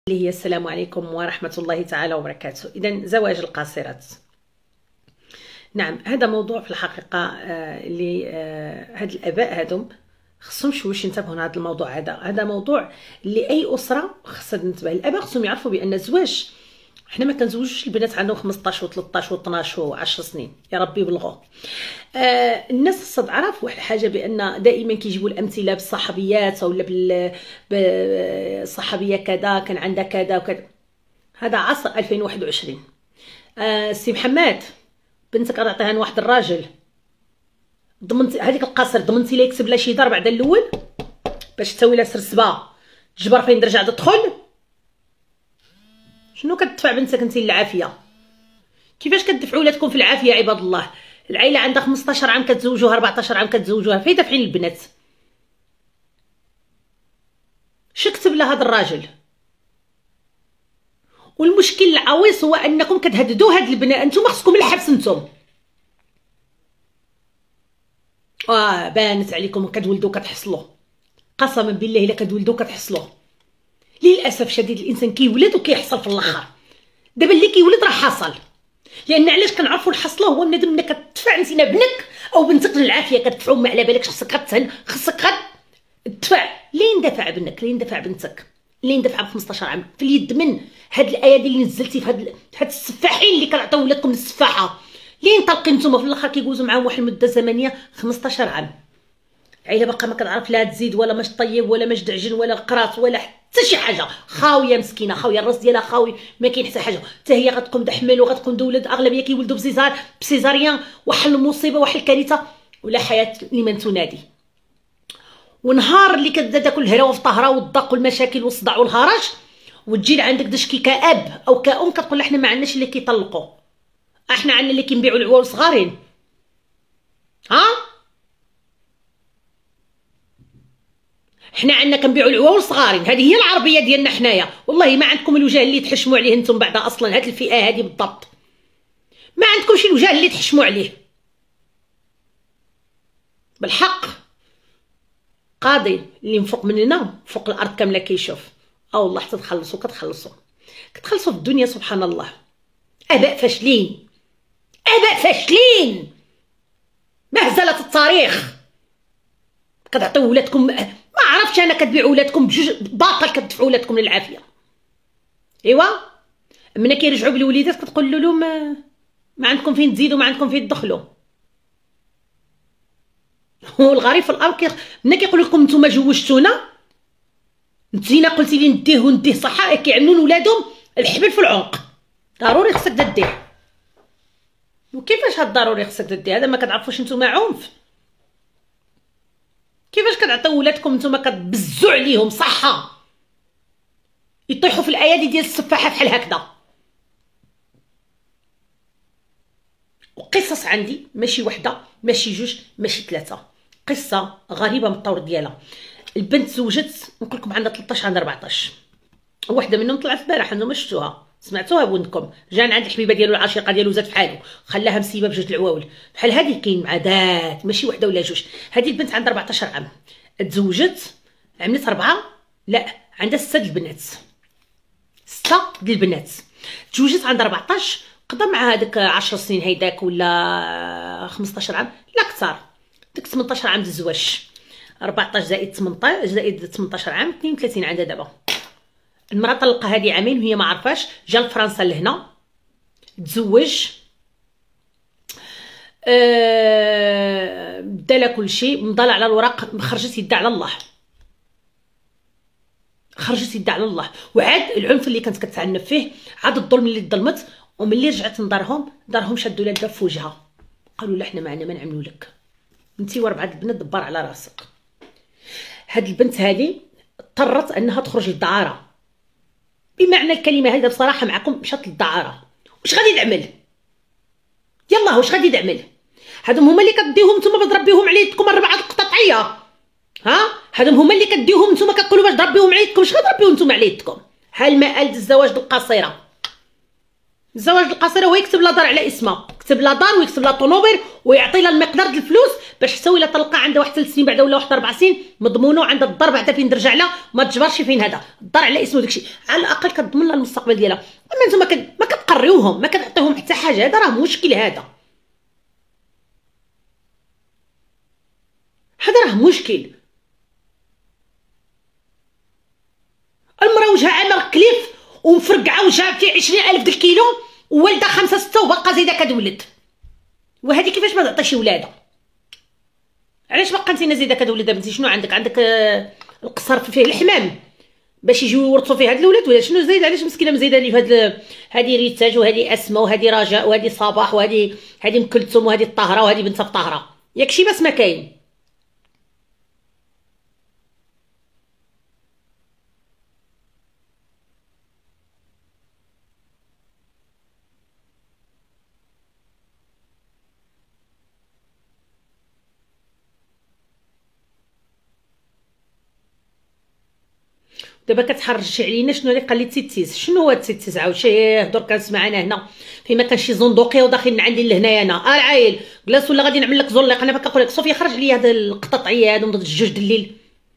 اللي هي السلام عليكم ورحمة الله تعالى وبركاته. إذن زواج القاصرات، نعم هذا موضوع في الحقيقة اللي هاد الآباء هادم خصهم شويش ينتبهوا لهذا الموضوع. هذا موضوع اللي أي أسرة خصها تنتبه. الآباء خصهم يعرفوا بأن الزواج، حنا ما كنزوجوش البنات عندهم 15 و13 و12 و10 سنين، يا ربي يبلغوه. الناس خصها تعرف واحد الحاجه، بان دائما كيجيبوا الامثله بالصحابيات ولا بالصحابيه كذا كان عندها كذا وكذا. هذا عصر 2021. سي محمد بنتك غتعطيها لواحد الراجل، ضمنتي هذيك القصر، ضمنتي ليه يكسب لها شي دار بعد الاول باش تسوي لها سرسبه تجبر فين ترجع تدخل؟ شنو كتدفع بنتك انت للعافيه؟ كيفاش كتدفعوا ولادكم في العافيه عباد الله؟ العائله عندها 15 عام كتزوجوها، 14 عام كتزوجوها، فين دافعين البنات؟ شكتب لهذا الراجل. والمشكل العويص هو انكم كتهددوا هاد البنات. انتم خصكم الحبس انتم. بانت عليكم كتولدوا كتحصلوا، قسما بالله الا كتولدوا كتحصلوا. للاسف شديد الانسان كيولد وكيحصل في الاخر. دابا اللي كيولد راه حصل، لان علاش كنعرفوا الحصله هو بنادم ملي كتدفع انت بنك او بنتك للعافيه كتدفعوا ما على بالكش، خصك غتهن، خصك تدفع. لين دفع ابنك، لين دفع بنتك، لين دفع ب 15 عام في اليد من هاد الايادي اللي نزلتي في هاد السفاحين اللي كنعطيو ولادكم السفاحه، لين طلقين نتوما في الاخر كيجوزوا معاهم واحد المده زمنيه 15 عام. العيله باقا ما كتعرف لا تزيد ولا ماش طيب ولا ماش دعجن ولا قرات ولا حتى شي حاجه، خاويه مسكينه، خاويه الراس ديالها خاوي، ما كاين حتى حاجه. حتى هي غتقوم تحمل وغتقوم تولد، اغلبيه كيولدوا بسيزاريان، واحد المصيبه واحد الكارثه ولا حياه لمن تنادي. ونهار اللي كتزاد داك الهراوه في طهره والضغط والمشاكل والصداع والهرج، وتجي لعندك دشكي كاب او كأم كتقول لا حنا ما عندناش اللي كيطلقوا، احنا عندنا اللي كنبيعوا العوال صغارين. حنا عندنا كنبيعوا العواول صغارين، هذه هي العربيه ديالنا حنايا. والله ما عندكم الوجه اللي تحشموا عليه انتم بعدا، اصلا هاد الفئه هذه بالضبط ما عندكمش الوجه اللي تحشموا عليه بالحق. قاضي اللي مفوق مننا فوق الارض كامله كيشوف. والله حتى تخلصوا كتخلصوا في الدنيا سبحان الله. اباء فاشلين، اباء فاشلين، مهزله التاريخ. كتعطيو ولادكم ما عرفتش انا، كتبيعوا ولادكم بجوج باطل، كتدفعوا ولادكم للعافيه. ايوا ملي كيرجعوا بالوليدات كتقول لهم ما عندكم فين تزيدوا، ما عندكم فين تدخلوا. والغريب في الامر ملي كيقول لكم نتوما جوجتونا، نتينا قلتي لي نديه ونديه صح، كيعملوا لولادهم الحبل في العنق. ضروري خصك ديه. وكيفاش هاد ضروري خصك ديه؟ هذا ما كتعرفوش نتوما عنف؟ كيفاش كتعطيو ولادكم نتوما كتبزوا عليهم صحه يطيحوا في الايادي ديال السفاحه بحال هكذا؟ وقصص عندي ماشي وحده ماشي جوج ماشي ثلاثه، قصه غريبه من الطور ديالها. البنت زوجت نقول لكم عندها 13 عندها 14، وحده منهم طلعت البارح، انتم شفتوها سمعتوها بودنكم، جا عند الحبيبه ديالو العشيقه ديالو زاد فحالو، خلاها مسيبه بجوج العواول بحال هذه. كاين عادات ماشي وحده ولا جوج. هذه البنت عندها 14 عام، تزوجت، عملت 4 لا عندها 6 البنات، 6 ديال البنات. تزوجت عندها 14، قضى مع هذاك 10 سنين هيداك ولا 15 عام لا كثر، ديك 18 عام ديال الزواج، 14 زائد 18 زائد 18 عام 32 عندها دابا. المراه طلقها هذه عامين وهي ما عرفاش، جا لفرنسا لهنا تزوج، دالا كل شيء، مضى على الوراق، خرجت يدها على الله، خرجت يدها على الله. وعاد العنف اللي كانت كتعنف فيه، عاد الظلم اللي ظلمت. وملي رجعت لدارهم شدوا لها الباب في وجهها، قالوا لا حنا ما عندنا ما نعملوا لك، انت و4 البنات دبر على راسك. هاد البنت هذه اضطرت انها تخرج للدعاره بمعنى الكلمه هذا. بصراحه معكم مشات للدعاره، واش غادي تعمل؟ يلا واش غادي تعمل؟ هادم هما اللي كديوهم نتوما بتربيوهم على يدكم 4 القطاطعيه. هادم هما اللي كديوهم نتوما كتقولوا باش تربيوهم على يدكم. واش غتربيو نتوما على يدكم؟ ها المآل الزواج القصيره. الزواج القصير هو يكتب لا دار على اسمها، يكتب لا دار ويكتب لا طونوبيل ويعطي لها المقدار ديال الفلوس باش حتى الا طلقها عندها واحد 3 سنين بعدا ولا واحد 4 سنين مضمونه، وعندها الدار بعدا فين ترجع لها ما تجبرش فين هذا الدار على اسمه داكشي، على الاقل كتضمن لها المستقبل ديالها. اما نتوما ما كتقريوهم، ما كتعطيوهم حتى حاجه، هذا راه مشكل، هذا راه مشكل. المراه وجهها عامر كليف ومفرقعه وجهها فيه 20,000 د الكيلو، ووالده 5 6 وباقا زايده كتولد، وهذه كيفاش ما تعطيش ولادها؟ علاش باقا انت زايده كتولد بنتي؟ شنو عندك القصر فيه الحمام باش يجيو يورثوا فيه هاد الاولاد ولا شنو زايد؟ علاش مسكينه مزيده لي في هذه ريتاج وهذه اسماء وهذه رجاء وهذه صباح وهذه ام كلثوم وهذه الطاهره وهذه بنت الطاهره، ياكشي بس ما كاين. دابا كتحرجي علينا شنو اللي قال لي تيتيز؟ شنو هو التيتيز؟ عاود شي هضر كنسمع انا هنا فيما كان شي زندوقيه وداخلين عندي لهنايا انا العايل جلاس ولا غادي نعمل لك زليق. انا كنقول لك صوفيا خرج لي هاد القططعيه هادو من الجوج د الليل.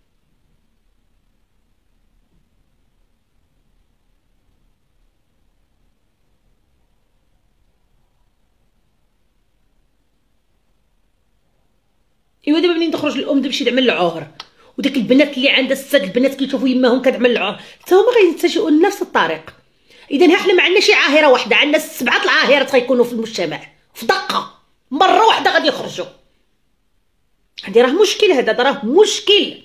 ايوا دابا منين تخرج الام تمشي تعمل العهر، وداك البنات اللي عندها الساد البنات كيشوفوا يماهم كتعمل العهر حتى هما غيتجهوا لنفس الطريق. اذا حنا ما عندناش شي عاهره واحده، عندنا 7 العاهرات غيكونوا في المجتمع في دقه مره واحده غادي يخرجوا. هادي راه مشكل، هذا راه مشكل.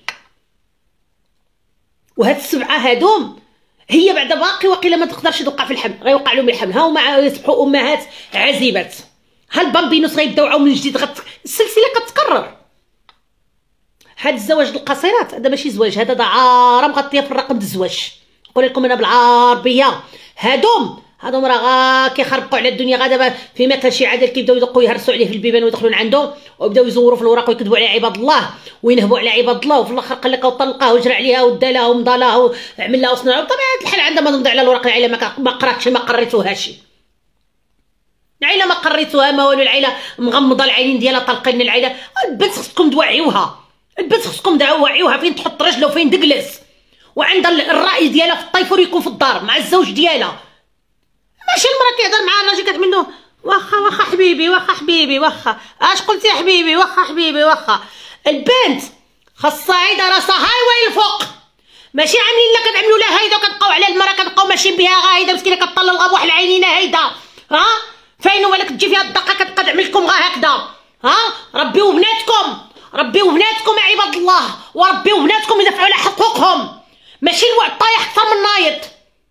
وهاد السبعه هادوم هي بعدا باقي واقيلا ما تقدرش توقع في الحمل، غيوقع لهم الحمل، ها هما يصبحوا امهات عزيبات، ها البامبينوس غيبداو من جديد، السلسله كتكرر. هاد الزواج القصيرات هذا ماشي زواج، هذا عاره مغطيه في الرقم د الزواج. نقول لكم انا بالعربيه، هادوم راه كيخربقوا على الدنيا. دابا فيما كان شي عادل كيبداو يدقوا يهرسوا عليه في البيبان ويدخلوا عنده ويبداو يزوروا في الوراق ويكذبوا على عباد الله وينهبوا على عباد الله، وفي الاخر قال لك وطلقها وجرى عليها ودى لها ومضى لها وعمل لها وصنع. بطبيعه الحال عندها ما نمضي على الوراق، العائله ما قراتش ما قريتوهاش، العائله ما قريتوها ما والو، العائله مغمضه العينين ديالها طالقين العائله. البنت خصكم توعيوها، البنت خصكم توعيوها فين تحط رجله وفين تجلس، وعندها الراي ديالها في الطيفور يكون في الدار مع الزوج ديالها. ماشي المراه كيهضر مع الراجل كتعمل له واخا حبيبي واخا حبيبي واخا اش قلتي يا حبيبي واخا حبيبي واخا. البنت خاصها عيده راسها هايوه الفوق، ماشي عاملين لها كتعملوا لها هايده وكتبقاو على المراه كتبقاو ماشيين بها هايده مسكينه كطلع الابوح العينين هايده. ها فين هو لك تجي فيها الدقه كتبقى تعمل لكم غا هكذا. ها ربيو بناتكم، ربيو بناتكم يا عباد الله، وربيو بناتكم يدافعوا على حقوقهم، ماشي الوعد طايح اكثر من نايض.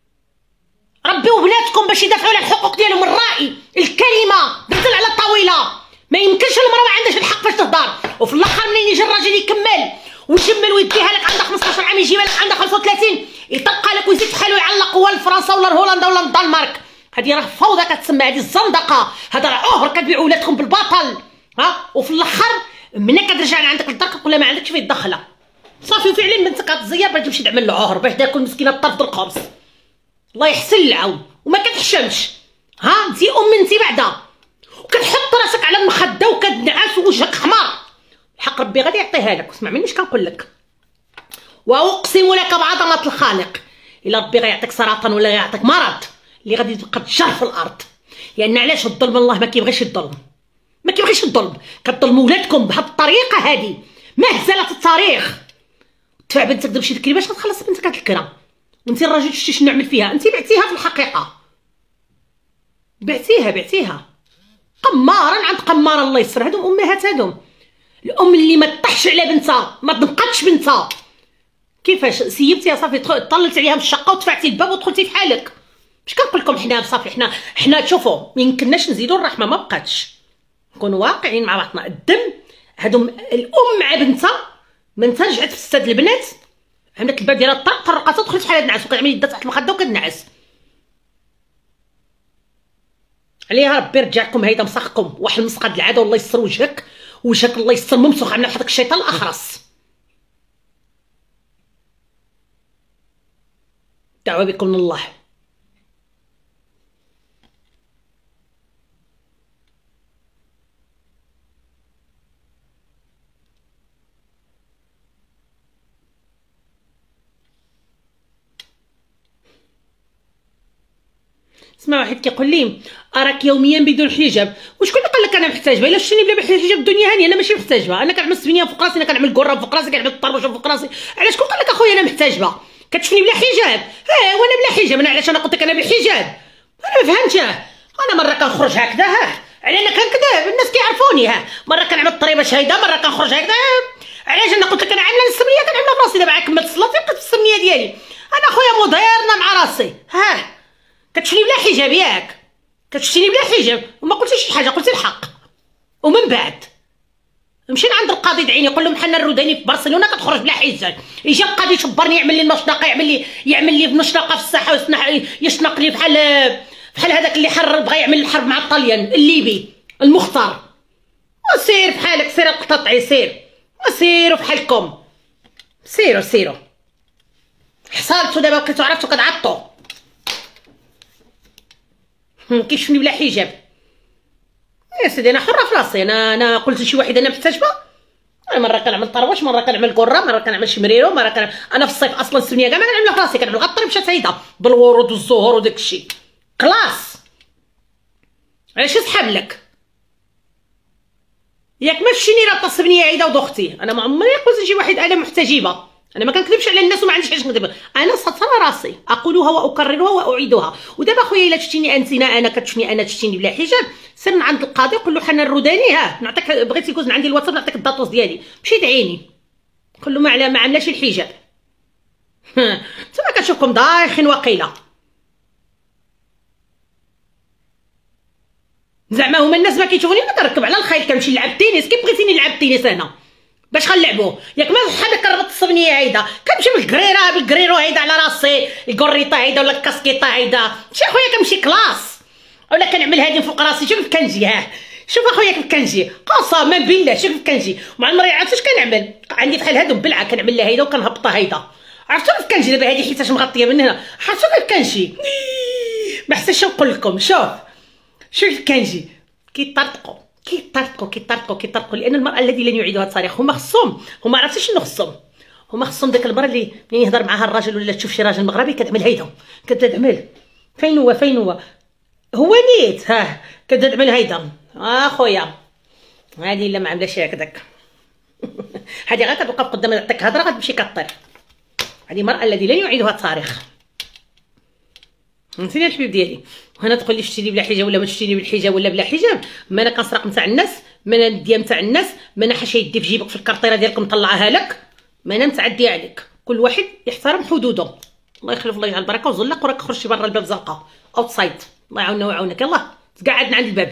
ربيو بناتكم باش يدافعوا على الحقوق ديالهم، الراي الكلمه بدل على الطاوله. ما يمكنش المراه ما عندهاش الحق باش تهضر، وفي الاخر منين يجي الراجل يكمل ويشمل ويديها لك عندها 15 عام يجيبها لك عندها 35 يطبقها لك ويزيد في حاله يعلق هو لفرنسا ولا لهولندا ولا للدنمارك. هذه راه فوضى كتسمى، هذه الزندقه، هذا راه عهر كتبيعوا ولادكم بالباطل. ها وفي الاخر ملي كترجع لعندك للدار كتقول لها ما عندكش فيه الدخله صافي، وفعلا بنتك كتزير باش تمشي تعمل العهر باش تاكل مسكينه الطرف الخبز. الله يحسن العون وما كتحشمش. ها انت انت بعدا وكتحط راسك على المخده وكتنعس ووجهك حمار. الحق ربي غادي يعطيها لك، اسمع مني اش كنقول لك، واقسم لك بعظمه الخالق الا ربي غيعطيك سرطان ولا غيعطيك مرض اللي غادي تبقى تجر في الارض. لان علاش الظلم الله ما كيبغيش الظلم، ما كيبغيش الظلم. كتظلموا ولادكم بهاد الطريقه هذه مهزله التاريخ. تدفع بنتك تمشي تكري باش تخلص بنتك هاد الكرا، وانت الراجل شتي شنو عمل فيها؟ انت بعتيها في الحقيقه، بعتيها قمارا عند قمارا. الله يسر هادو امهات، هادو الام اللي ما تطحش على بنتها ما تنقدش بنتها. كيفاش سيبتيها صافي طللت عليها من الشقه ودفعتي الباب ودخلتي في حالك. اش كنقول لكم حنا صافي حنا تشوفوا ما يمكنناش نزيدوا الرحمه، ما بقاتش. نكونوا واقعين مع بعضنا. الدم هادو الام مع بنتها من رجعت في الساد البنات عملت الباب ديالها الطرق طرقاتها ودخلت في حاله نعس وكتعمل يدها تحت المخده وكتنعس. عليها ربي يرجعكم هيدا مسخكم واحد المسقه د العاده. والله يستر وجهك الله يستر ممسوخ عامله بحال داك الشيطان الاخرس. دعوه بكم من الله. اسمع، واحد كيقول لي اراك يوميا بدون حجاب. وشكون اللي قال لك انا محتاجه؟ الا شفتيني بلا حجاب الدنيا هانيه، انا ماشي محتاجه. انا كنعمل السبنيه فوق راسي، انا كنعمل كره فوق راسي، كنعمل الطربوشه فوق راسي. علاش شكون قال لك اخويا انا محتاجه؟ كتشوفني بلا حجاب؟ وانا بلا حجاب. انا علاش انا قلت لك انا بالحجاب؟ انا ما فهمتش. انا مره كنخرج هكذا، على انا كنكذب، الناس كيعرفوني. مره كنعمل الطريبه شهيده، مره كنخرج هكذا. علاش انا قلت لك انا عامله السمنيه كنعملها براسي. دابا كملت صلاتي بقيت في السمنيه ديالي. انا خويا مديرنا مع راسي. كتشوفني بلا حجاب ياك؟ كتشتيني بلا حجاب وما قلتيش شي حاجه، قلتي الحق. ومن بعد مشينا عند القاضي دعيني، يقول له محنا الروداني في برشلونه كتخرج بلا حجاب. يجي القاضي يشبرني، يعمل لي المشنقه، يعمل لي مشنقه في الساحه، يشنق لي بحال هذاك اللي بغى يعمل الحرب مع الطليان الليبي المختار. وسير بحالك، سير اقتطعي، سير وسيروا بحالكم، سيروا حصلتوا دابا بقيتو عرفتو كتعطوا. كيشوفني بلا حجاب يا سيدي، انا حره في راسي. انا قلت لشي واحد انا محتاجه؟ انا مره كنعمل طربوش، مره كنعمل كره، مره كنعمل شمريرو، مره انا في الصيف اصلا السميه كاع ما كنعملها في راسي، كنعمل غير الطربشه سايده بالورود والزهور وداك الشيء كلاس. علاش يسحب لك ياك؟ ما شتيني راه السمنيه عيده ودختي. انا ما عمري قلت لشي واحد انا محتجبه. انا ما كنكذبش على الناس وما عنديش علاش نكذب. انا سطر راسي، اقولها واكررها واعيدها. ودابا خويا الا شتيني انا كتشوفني انا تشتيني بلا حجاب، سير عند القاضي قول له حنا الروداني، نعطيك، بغيتي يكون عندي الواتساب نعطيك الداتوس ديالي، مشي دعيني قول له ما عملاش الحجاب. نتوما كتشوفكم دايخين وقيله. زعما هما الناس ما كيشوفوني، انا كنركب على الخيل كنمشي نلعب التنس. كيف بغيتيني نلعب التنس انا؟ باش غنلعبوه ياك؟ ما بحال كنربط الصبنيه هيدا، كنمشي بالكريرو هيدا على راسي، الكوريطه هيدا ولا الكاسكيطه هيدا. شي خويا كنمشي كلاس، ولا كنعمل هادي فوق راسي. شوف كيف كنجي، شوف اخويا كيف كنجي، قسما بالله شوف كيف كنجي. مع عمري عرفت اش كنعمل، عندي بحال هادو بلعه كنعمل لها هيدا وكنهبطها هيدا. عرفتوا كيف كنجي دابا؟ هادي حيتاش مغطيه من هنا، عرفتوا كيف كنجي؟ ما حسيتش نقول لكم. شوف كيف كنجي، كيطرطقوا لان المراه الذي لن يعيدها التاريخ. هما عرفتي شنو هما خصهم ديك المراه اللي منين يهضر معاها الراجل ولا تشوف شي راجل مغربي كتعمل هيدا، كتعمل فين هو نيت كتعمل هيدا. خويا هادي الا ما عملاش هكذاك. هادي غير كتوقف قدام تعطيك هضره غتمشي كطير. هادي المراه الذي لن يعيدها التاريخ. فهمتيني الحبيب ديالي؟ وهنا تقول لي شتيني بلا حجاب ولا ما شتيني بالحجاب ولا بلا حجاب. ما انا كنسرق نتاع الناس، ما انا نديها نتاع الناس، ما انا حاشا يدي في جيبك في الكارطيره ديالك مطلعها لك، ما انا متعديه عليك. كل واحد يحترم حدوده. الله يخلف، الله يجعل البركه وزلق وراك خرجتي برا الباب زنقه اوتسايد. الله يعاوننا ويعاونك. يلاه تقعدنا عند الباب.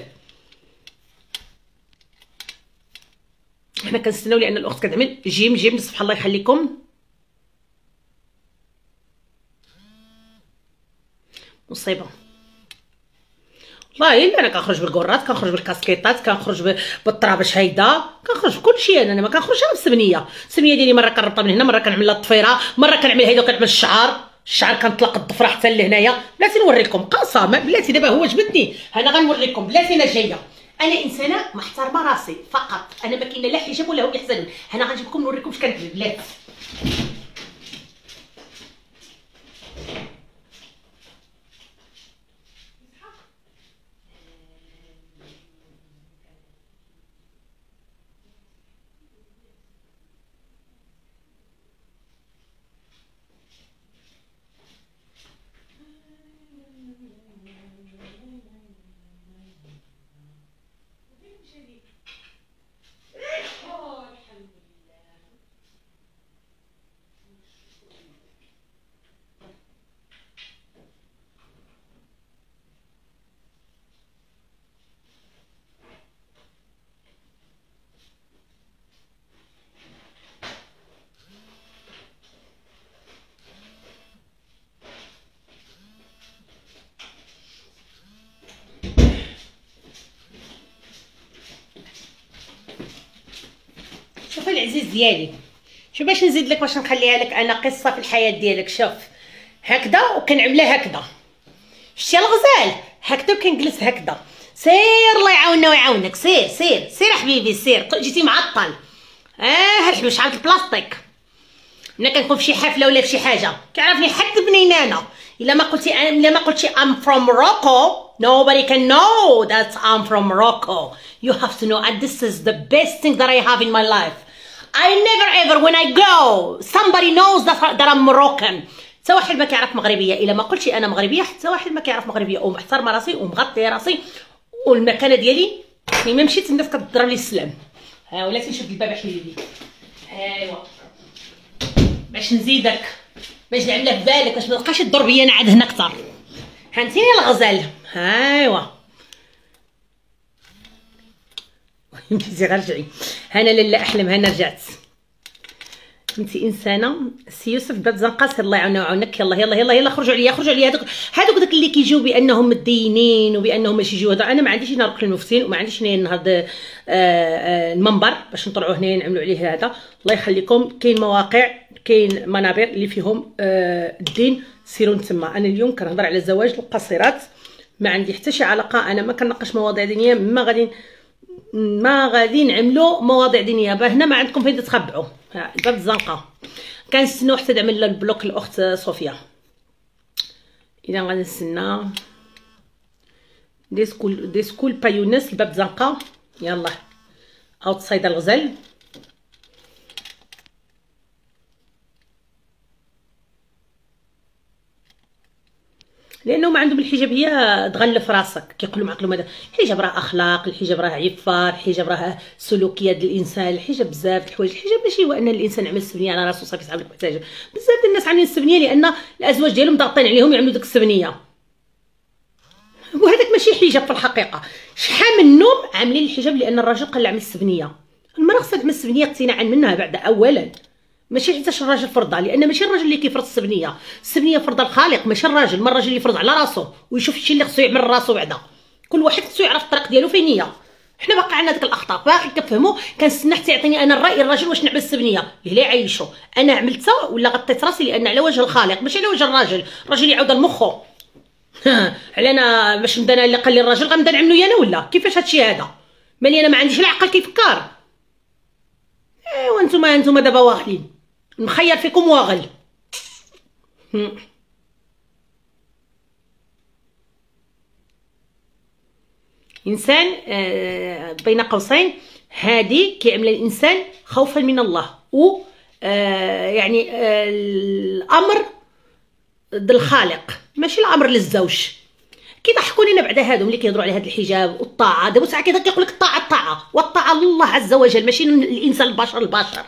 حنا كنستناو لان الاخت كتعمل جيم نصف. الله يخليكم. مصيبه والله. الا انا كنخرج بالكورات، كنخرج بالكاسكيطات، كنخرج بالطرابش هيدا، كنخرج بكلشي. انا ما كنخرجش غير بالسمنيه. السمنيه ديالي مره كنربطها من هنا، مره كنعمل لها الطفيره، مره كنعمل هيدا وكنعمل الشعر كنطلق الضفره حتى لهنايا. بلاتي نوريكم قسما بلاتي. دابا هو جبدني، انا غنوريكم بلاتي. انا جايه، انا انسانه محترمه راسي فقط. انا ما كاين لا حجاب ولا هو يحزنون. انا غنجيب لكم نوريكم اش كندير بلاتي. شوف العزيز ديالي، شوف باش نزيد لك، باش نخليها لك انا قصه في الحياه ديالك. شوف هكذا وكنعملها هكذا. شتي الغزال هكذا وكنجلس هكذا. سير الله يعاوننا ويعاونك. سير حبيبي سير. جيتي معطل. الحبيب شحال البلاستيك. ملي كنكون في شي حفله ولا في شي حاجه كيعرفني حد بنينانه الا ما قلتي I'm from Morocco, nobody can know that I'm from Morocco. You have to know, and this is the best thing that I have in my life. I never ever when I go somebody knows that I'm Moroccan. حتى واحد ما كيعرف مغربيه. الا ما قلتي انا مغربيه حتى واحد ما كيعرف مغربيه، ومحترمه راسي ومغطيه راسي والمكانه ديالي. ما مشيت الناس كتضرب لي السلام. ها ولاتي نشد الباب حليلي. ايوا باش نزيدك، باش نعملها في بالك، باش ما تبقاش تضر بيا انا عاد هنا اكثر. هانتيني الغزال. ايوا مشيتي غير رجعي. هنا لاله احلم، هنا رجعت. انت انسانه. سي يوسف باب زنقاس الله يعاوننا ويعاونك. يلا يلا يلا يلا خرجوا عليا، خرجوا عليا. هذوك داك اللي كيجيو بانهم مدينين وبانهم ماشي يجيو هذا. انا ما عنديش نهار المفتين وما عنديش هنايا نهار المنبر باش نطلعوا هنا نعملوا عليه هذا. الله يخليكم. كاين مواقع، كاين منابر اللي فيهم الدين، سيروا تما. انا اليوم كنهضر على زواج القصيرات، ما عندي حتى شي علاقه. انا ما كنناقش مواضيع دينيه، ما غادي نعملوا مواضيع دينيه. هنا ما عندكم فين تخبعوا. الباب الزنقه كنستناو حتى تعمل لنا البلوك الاخت صوفيا. اذا غادي نستنى ديسكول با يونس. الباب زنقه. يلا اوتسايد الغزال. لانه ما عندهم الحجابيه تغلف راسك. كيقولوا معقلهم هذا الحجاب راه اخلاق، الحجاب راه عفه، الحجاب راه سلوكيات الانسان، الحجاب بزاف الحوايج. الحجاب ماشي هو ان الانسان يعمل السبنيه على راسو صافي صعب لك محتاج. بزاف ديال الناس عاملين السبنيه لان الازواج ديالهم ضاغطين عليهم يعملوا ديك السبنيه، وهذاك ماشي حجاب في الحقيقه. شحال منهم عاملين الحجاب لان الراجل قال له عمل السبنيه. المراه خصها تعمل السبنيه اقتناعا منها بعد اولا، ماشي حتى الراجل فرضها، لان ماشي الراجل اللي كيفرض السبنيه. السبنيه فرض الخالق ماشي الراجل. ما الراجل اللي يفرض على راسو ويشوف الشيء اللي خصو يعمل راسو بعدا. كل واحد خصو يعرف الطريق ديالو فين هي. حنا باقي عندنا ديك الاخطاء باقي كنفهموا. كنستنى حتى يعطيني انا الراي الراجل واش نعمل السبنيه اللي يعيشوا. انا عملتها ولا غطيت راسي لان على وجه الخالق ماشي على وجه الراجل. الراجل يعاود لمخو. علينا باش نبدا انا اللي قال لي الراجل غنبدا نعملو انا ولا كيفاش هادشي هذا؟ مالي انا ما عنديش العقل كيفكر. ايوا نتوما دابا واغلين، نخير فيكم واغل. انسان بين قوسين هادي كيعمل الانسان خوفا من الله و يعني الامر ضد الخالق ماشي الامر للزوج. كيضحكوا لينا بعدا هادو ملي كيهضروا على هاد الحجاب والطاعه. دابا ساعه كيقول لك الطاعه والطاعه لله عز وجل ماشي الانسان البشر.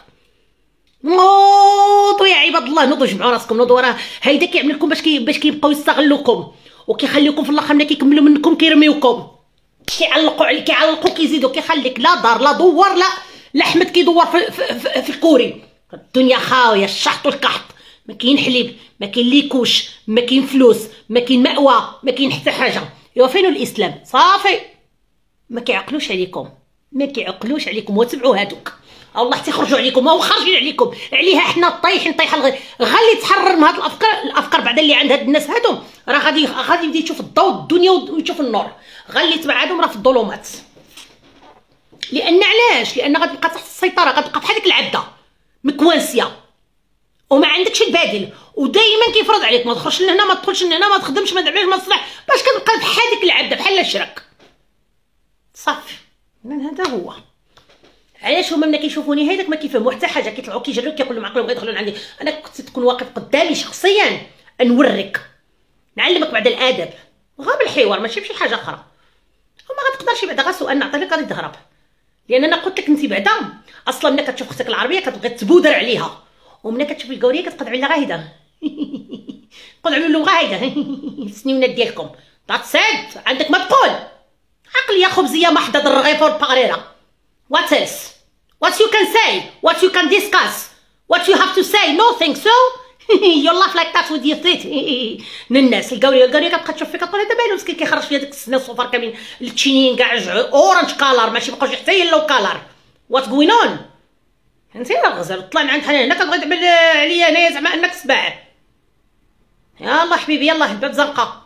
نوضوا يا عباد الله، نوضوا جمعوا راسكم، نوضوا. راه هيدا كيعمل لكم باش كيبقاو يستغلوكم وكيخليوكم في الاخر ملي كيكملوا منكم كيرميوكم، كيعلقوا كيزيدوا. كيخليك لا دار لا دوار لا حمد كيدور في الكوري. الدنيا خاويه، الشحط والكحط. ما كاين حليب، ما كاين ليكوش، ما كاين فلوس، ما كاين مأوى، ما كاين حتى حاجه. ايوا فين الاسلام؟ صافي ما كيعقلوش عليكم وتبعوا هادوك. والله تيخرجوا عليكم وهو خارجين عليكم عليها. حنا طيحه غالي تحرر من هاد الافكار بعدا اللي عند هاد الناس هادو. راه غادي يبدا يشوف الضوء الدنيا ويشوف النور. غالي تبع هادو راه في الظلمات. لان علاش؟ لان غتبقى تحت السيطره، غتبقى بحال ديك العبده مكوانسيه وما عندكش البديل، ودائما كيفرض عليك ما تخرجش لهنا، ما تدخلش لهنا، ما تخدمش، ما تعملش، ما تصلح، باش كتبقى بحال ديك العبده بحال الشرك. صافي من هذا هو. علاش هما ملي كيشوفوني هيداك ما كيفهموا حتى حاجه، كيطلعوا كيجريو كيقولوا معقول بغا يدخلوا عندي. انا كنت تكون واقف قدامي شخصيا نوريك، نعلمك بعد الادب غير بالحوار ماشي بشي حاجه اخرى. وما غتقدرش بعدا غير سؤال نعطي لك غادي تهرب. لان انا قلت لك انت بعدا اصلا ملي كتشوف اختك العربيه كتبغي تبودر عليها، وملي كتشوف القوريه كتقطع عليها غير هيدا. قول عملوا له غير هيدا السنيونات ديالكم. ذاتس عندك ما تقول عقليه خبزيه محضه الرغيف والبقريره. What else? What you can say? What you can discuss? What you have to say? Nothing. So you laugh like that with your teeth. الناس القوريه كتبقى تشوف فيك كتقول هذا مالو مسكين كيخرج فيها ديك السنه الصفار كاملين التشينين كاع اورانج كالر ماشي بقاوش حتى يلو كالر. What going on؟ انت يا الغزال طلع من عند حنان هنا كتبغي تعمل عليا انايا زعما انك سباع. يلا حبيبي يلا الباب زنقه.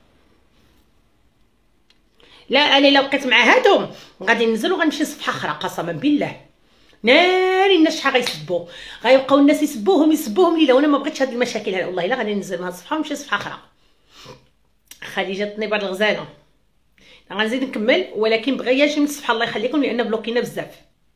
لا انا لو بقيت مع هادو غادي ننزل وغنمشي لصفحه اخرى قسما بالله. ناري الناس شحال غيسبوا، غيبقاو الناس يسبوهم ليله، وانا ما بغيتش هاد المشاكل هذه. والله الا غادي ننزل من هاد الصفحه ونمشي لصفحه اخرى. خديجه طنيبه الغزاله. غنزيد نكمل ولكن بغا يجي من الصفحه الله يخليكم لان بلوكينا بزاف.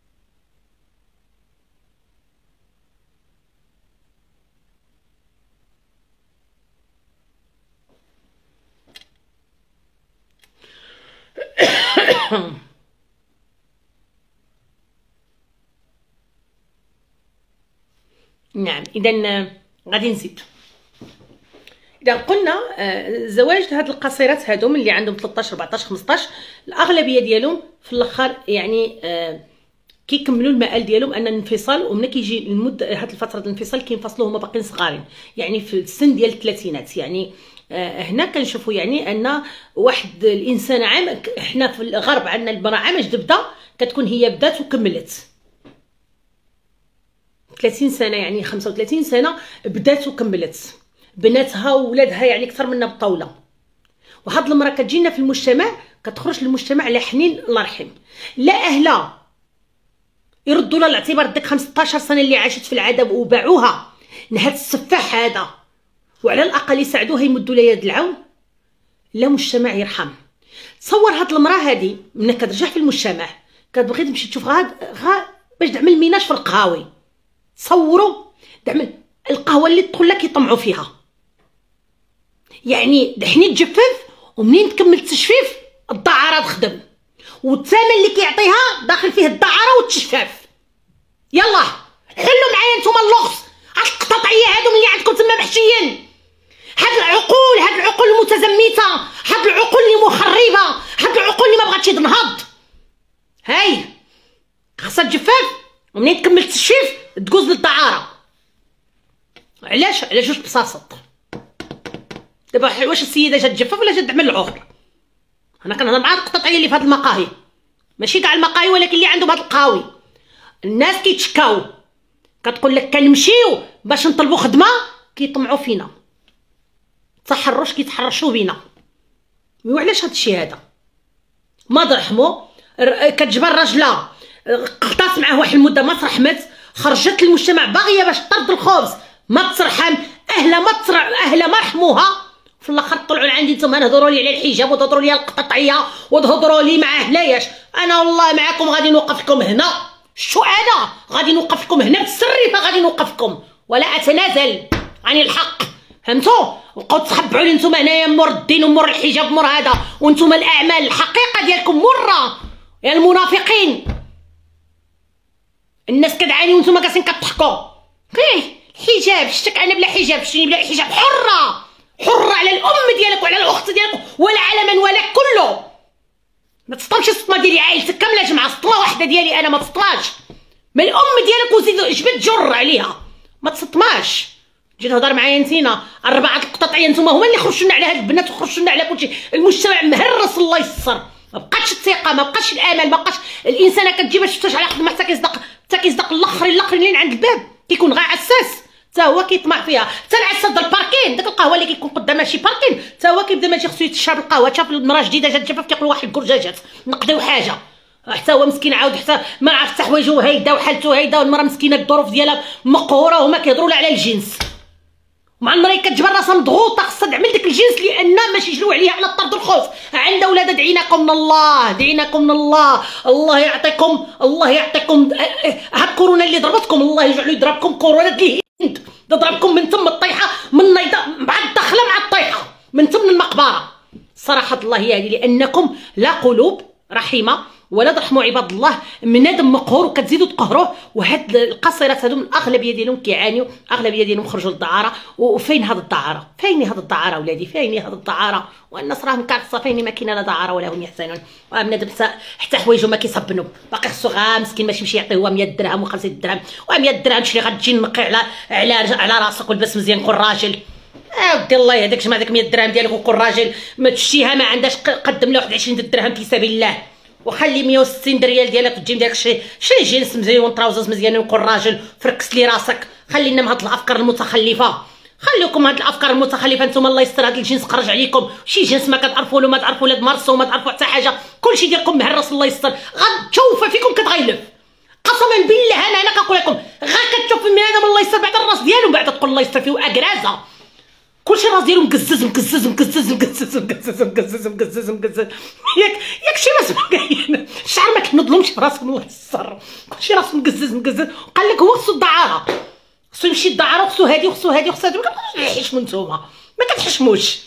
نعم اذا غادي نزيد. اذا قلنا زواج هاد القصيرات هادو اللي عندهم 13 14 15 الاغلبيه ديالهم في الاخر يعني كيكملوا المآل ديالهم ان الانفصال، ومن كيجي المده هاد الفتره ديال الانفصال كينفصلوا هما باقيين صغارين يعني في السن ديال الثلاثينات. يعني هنا كنشوفوا يعني ان واحد الانسان عام، حنا في الغرب عندنا المراه عام جدبده كتكون هي بدات وكملت 30 سنه يعني 35 سنه بدات وكملت بناتها وولادها يعني اكثر منا بالطاوله. وهاد المراه كتجينا في المجتمع كتخرج للمجتمع على حنين الله يرحم، لا اهلها يردوا لها الاعتبار ديك 15 سنه اللي عاشت في العذاب وباعوها لهاد السفاح هذا، وعلى الاقل يساعدوها يمدوا لها يد العون، لا مجتمع يرحم. تصور هاد المراه هادي ملي كترجع في المجتمع كتبغي تمشي تشوف غا باش تعمل ميناج في القهاوي. تصوروا تعمل القهوه اللي تدخل لها كيطمعوا فيها، يعني دحني تجفف ومنين تكمل التجفيف الدعاره تخدم، والثمن اللي كيعطيها داخل فيه الدعاره والتجفاف. يلا حلوا معايا نتوما اللغز، هاد القطاطعيه هادو اللي عندكم تما محشيين، هاد العقول المتزمته، هاد العقول اللي مخربه، هاد العقول اللي ما بغاتش تنهض. هاي خاصها تجفاف ومنين تكمل التجفيف تجوز للدعاره. علاش جوج بساصط. دابا واش السيده جات تجفف ولا جات تعمل العهر؟ انا كنهضر مع القطاطعيه اللي في هاد المقاهي، ماشي كاع المقاهي ولكن اللي عندهم هاد القهاوي. الناس كيتشكاو كتقول لك كنمشيو باش نطلبوا خدمه كيطمعوا فينا، تحرش كيتحرشوا بينا. وعلاش هاد الشيء هذا؟ ما ترحموا. كتجبر راجلها قطات معاه واحد المده ما ترحمت، خرجت للمجتمع باغيه باش تطرد الخبز ما ترحم، اهلها ما رحموها. في الاخر طلعوا عندي نتوما نهضروا لي على الحجاب وتهضروا لي على القطاطعيه وتهضروا لي مع هناياش. انا والله معاكم غادي نوقف لكم هنا. شو انا غادي نوقف لكم هنا بالسريفه، غادي نوقف لكم ولا اتنازل عن الحق. فهمتوا؟ بقاو تخبعوا لي نتوما هنايا مور الدين ومور الحجاب مور هذا، وانتوما الاعمال الحقيقه ديالكم مره يا المنافقين. الناس كتعاني وانتوما جالسين كتضحكوا. الحجاب شتك انا بلا حجاب، شتيني بلا حجاب، حره على الام ديالك وعلى الاخت ديالك ولا على من ولاك كله. ما تسطلش السطمه ديالي عائلتك كامله جمعه، سطله واحده ديالي انا ما تسطلاش. من الام ديالك وزيد جبد جر عليها ما تسطماش. تجي تهضر معايا نتينا الربعه القطاطعيه نتوما هما اللي خرجوا لنا على هاد البنات وخرجوا لنا على كلشي. المجتمع مهرس الله يسر، ما بقاتش الثقه، ما بقاش الامل، ما بقاش الانسانه كتجي باش تفتش على خدمه حتى كيصدق الاخرين اللي عند الباب كيكون غير عساس حتى هو كيطمع فيها. حتى العساس ديال الباركين داك القهوه اللي كيكون قدامها شي باركين حتى هو كيبدا ماشي خصو يتشرب القهوه. شاف المراه جديده جات تجفف كيقول واحد الكرجاجات نقضيو حاجه، حتى هو مسكين عاود حتى ما عرف حتى حوايجو هيدا وحالته هيدا، والمراه مسكينه الظروف ديالها مقهوره وهما كيهضروا لها على الجنس. مع المراه كتجبر راسها مضغوطه خاصها تعمل داك الجنس لان ماشي يجريو عليها على الطرد والخوف. عندها ولادها دعيناكم من الله، الله يعطيكم هاد كورونا اللي ضربتكم الله يجعلو يضربكم كورونا الهند، تضربكم من تم الطيحه من نيضه مع الدخله مع الطيحه من تم المقبره. صراحه الله يعني لانكم لا قلوب رحيمه ولا ترحموا عباد الله. بنادم مقهور وكتزيدوا تقهروه. وهاد القصيرات هادو الاغلبيه ديالهم كيعانيو، اغلبيه ديالهم خرجوا للدعاره. وفين هاد الدعاره؟ فين هاد الدعاره ولادي؟ فين هاد الدعاره؟ والناس راهم كارثه. فين ما كاينه لا دعاره ولا هم يحسنون. بنادم حتى حوايجو ما كيصبنوا، باقي خصو غا مسكين ماشي يمشي يعطيه هو 100 درهم و50 درهم و100 درهم شري غتجي نقي على راسك ولبس مزيان كون راجل. ودي الله يهديك جمع داك 100 درهم ديالك وكون راجل. ما تشتيها ما عندهاش قدم له واحد 20 درهم في سبيل الله وخلي 160 ريال ديالك الجيم ديالك شري جينس مزيون طراوزز مزيانين وكون راجل. فركس لي راسك. خلينا من هاد الافكار المتخلفه. خليكم هاد الافكار المتخلفه. نتوما الله يستر هاد الجنس خرج عليكم. شي جنس ما كتعرفوا له، ما تعرفوا ولاد مرسو، ما تعرفوا حتى حاجه. كلشي ديالكم مهرس الله يستر. غتشوف فيكم كتغيلف قسما بالله. انا كنقول لكم غا كتشوف في بنادم الله يستر بعد الراس ديالو بعد تقول الله يستر فيه اكرازه. كلشي راس ديالو مقزز مقزز مقزز مقزز مقزز مقزز مقزز مقزز. ياك شي راس كاين الشعر ما كنظلمش راسهم الله يستر، كلشي راسو مقزز مقزز. قال لك هو خصو الدعاره، خصو يمشي الدعاره وخصو هادي وخصو هادي وخصو هادي. ما كتحشموا نتوما، ما كتحشموش.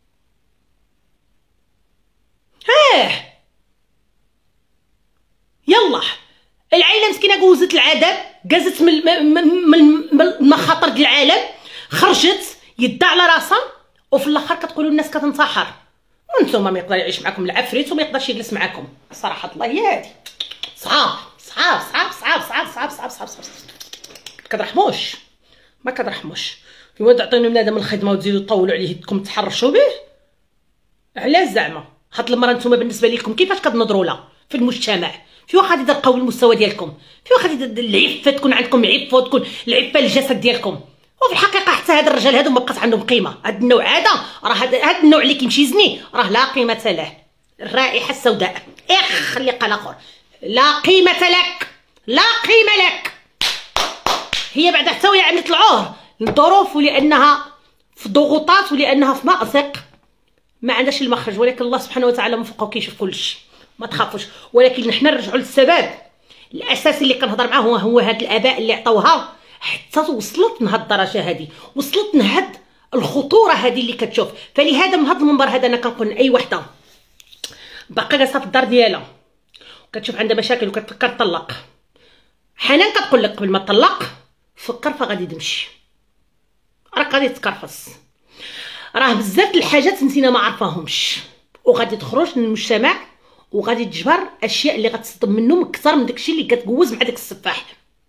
يلا العائله مسكينه جوزت العذاب، جازت من المخاطر ديال العالم، خرجت يدها على راسها، وفي الاخر كتقولوا الناس كتنتحر. وانتم ما يقدر يعيش معكم العفريت وما يقدرش يجلس معكم. صراحه الله هي هادي. صعاب صعاب صعاب صعاب صعاب صعاب صعاب صعاب صعاب. كترحموش، ما كترحموش. ايوا تعطيني بنادم الخدمه وتزيدوا تطولوا عليه يدكم تحرشوا به. علاش زعما هاد المراه نتوما بالنسبه لكم كيفاش كتنظروا لها في المجتمع؟ في واحد يرقاو المستوى ديالكم، في واحد العفه تكون عندكم عفه وتكون العفه للجسد ديالكم. وفي الحقيقه حتى هاد الرجال هادو ما بقات عندهم قيمه. هاد النوع هذا راه هاد النوع اللي كيمشي يزني راه لا قيمه له. الرائحه السوداء اللي قال اخر لا قيمه لك، لا قيمه لك. هي بعد حتى وهي عم يطلعوه للظروف ولانها في ضغوطات ولانها في مأزق ما عندهاش المخرج، ولكن الله سبحانه وتعالى من فوق كيشوف كلشي. ما تخافوش، ولكن نحن نرجعوا للسبب الاساسي اللي كنهضر معاه هو هاد الاباء اللي عطاوها حتى وصلت لهاد الدرجه هادي، وصلت لهاد الخطوره هادي اللي كتشوف. فلهذا من هاد المنبر هذا انا كنقول لاي وحده باقا جالسه في الدار ديالها كتشوف عندها مشاكل وكتفكر تطلق، حنان كتقول لك قبل ما تطلق فكر فغادي تمشي، راك غادي تكرفص. راه بزاف الحاجات نسينا ما عرفاهمش، وغادي تخرج من المجتمع وغادي تجبر اشياء اللي غتصدم منهم اكثر من داكشي اللي كتجوز مع داك السفاح.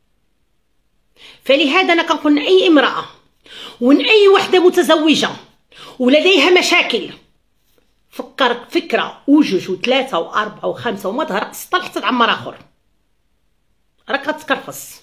فلهذا انا كنقول اي امراه اي وحده متزوجه ولديها مشاكل فكر فكره وجوج وثلاثه واربعه وخمسه وما تهرق 6 حتى تعمر اخر، راك غتكرفص.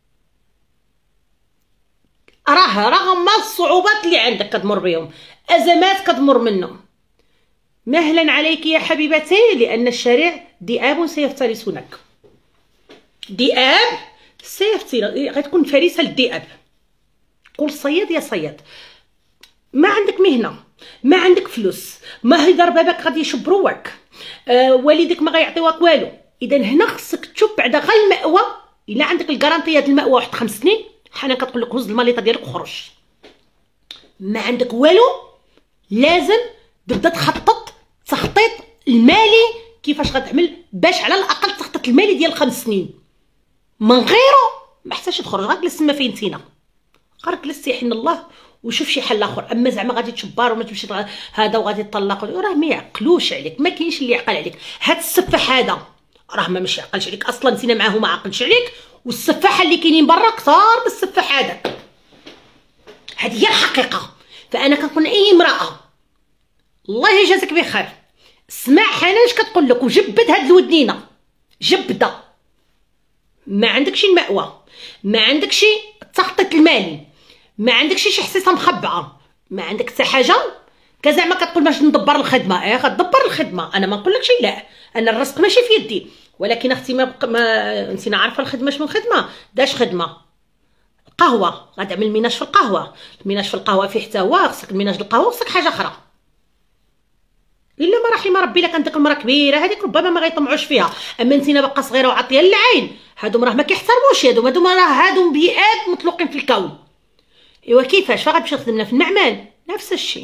راه رغم الصعوبات اللي عندك كتمر بهم، ازمات كتمر منهم، مهلا عليك يا حبيبتي، لان الشارع ذئاب سيفترسونك. ذئاب غتكون فريسه للذئاب. قول صياد يا صياد، ما عندك مهنه، ما عندك فلوس، ما هي دار بابك غادي يشبروك، والديك ما غيعطيوك والو. اذا هنا خصك تشوف بعد غير المأوى. الا عندك الكارانتيه ديال المأوى واحد 5 سنين، حنا كتقول لك هز الماليطه ديالك وخرج. ما عندك والو، لازم تبدا تخطط تخطيط المالي كيفاش غتعمل باش على الاقل التخطيط المالي ديال 5 سنين. من غيره ما حتاش تخرج، غير جلس تما فين نتينا، غير جلس يحن الله وشوف شي حل اخر. اما زعما غادي تشبر وما تمشي هذا وغادي تطلق، راه ما يعقلوش عليك، ما كاينش اللي يعقل عليك. هاد السفاح هذا راه ما ماشي يعقلش عليك اصلا، نتينا معاه ما عقلش عليك، والسفاحه اللي كاينين برا كثار من السفاح هذاك. هذه هي الحقيقه. فانا كنقول اي امراه الله يجازيك بخير، اسمع حنان اش كتقول لك وجبد هاد الودنينه، جبده. ما عندكش المأوى، ما عندكش التخطيط المالي، ما عندكش شي حصيصه مخبعه، ما عندك حتى حاجه. كزعما كتقول باش ندبر الخدمه، غتدبر الخدمه، انا ما نقولكش لا، انا الرزق ماشي في يدي، ولكن اختي ما نسينا عارفه الخدمه شنو خدمه. داش خدمه قهوه، غتعمل ميناج في القهوه، الميناج في القهوه فيه حتى هو خصك الميناج القهوه، خصك حاجه اخرى. الا ما رحم ربي لك عندك المراه كبيره هذيك ربما ما غيطمعوش فيها، اما انتينا باقا صغيره وعاطيه للعين، هادو راه ما كيحترموش، هادو راه بيئات مطلوقين في الكون. ايوا كيفاش فغتمشي تخدم في المعمل؟ نفس الشيء،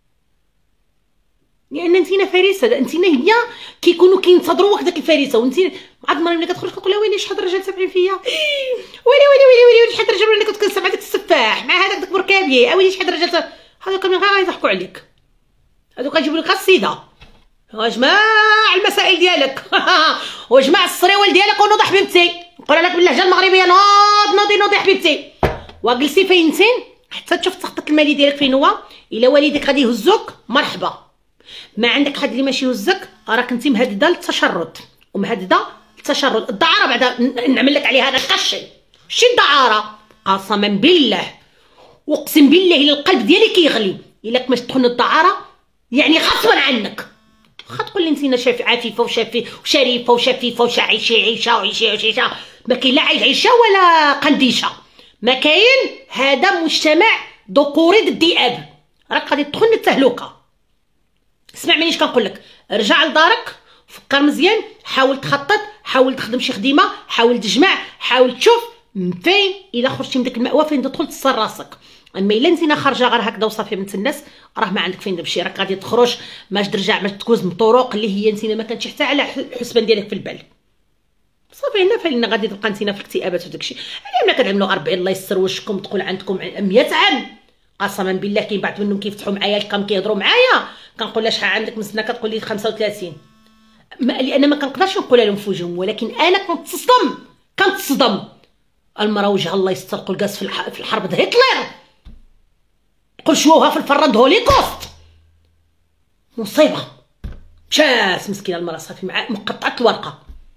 لان انتينا فريسه، انتينا هي كيكونوا كينتظروا وحدك الفريسه، وانتي عاد المره ملي كتخرج كتقول ويلي شحال الرجال تابعين فيا، ويلي شحال الرجال ملي كنت كنسمع داك السفاح مع هذاك داك مركبيه، ويلي شحال الرجال هذوك من غير يضحكوا عليك، هذوك غيجيبوا لك السيده. واجمع المسائل ديالك واجمع الصريوال ديالك ونوض حبيبتي، نقول لك باللهجه المغربيه نوضي حبيبتي، وجلسي فين انت حتى تشوف التخطيط المالي ديالك فين هو. الا والديك غادي يهزوك مرحبا، ما عندك حد اللي ماشي يهزك راك انت مهدده للتشرد ومهدده للتشرد. الدعاره بعدا نعمل لك عليها انا كشي شي الدعاره، قسما بالله اقسم بالله الا القلب ديالي كيغلي الا ما تدخل الدعاره، يعني غصبا عنك. واخا تقول لي انت شاف عفيفه وشريفه وشفيفه عيشه، ما كاين لا عيشه ولا قنديشه، ما كاين. هذا مجتمع ذكوري ضد الذئاب، راك غادي تدخل للتهلكه. اسمع مني اش كنقول لك، رجع لدارك، فكر مزيان، حاول تخطط، حاول تخدم شي خديمه، حاول تجمع، حاول تشوف فين الا خرجتي من داك المأوى فين تدخل تصر راسك. اما الا انتينا خارجه غير هكذا وصافي بنت الناس، راه ما عندك فين تمشي، راك غادي تخرج باش ترجع باش تكوز من طرق اللي هي انتينا ما كانتش حتى على الحسبان ديالك في البال. صافي هنا فين غادي تبقى انتينا في الاكتئابات وداكشي. ملي كنعملوا 40 الله يسر وشكم تقول عندكم 100 عام، قسما بالله كاين بعض منهم كيفتحوا معايا الكام كيهضروا معايا كنقول لها شحال عندك من سنه، كتقول لي 35. لان ما كنقدرش نقولها لهم في وجههم، ولكن انا كنتصدم. المراه وجهها الله يستر، قول جالس في الحرب د هتلر، قول شوها في الفرند هوليكوست، مصيبه شاس مسكينه المراه صافي مع مقطعه الورقه.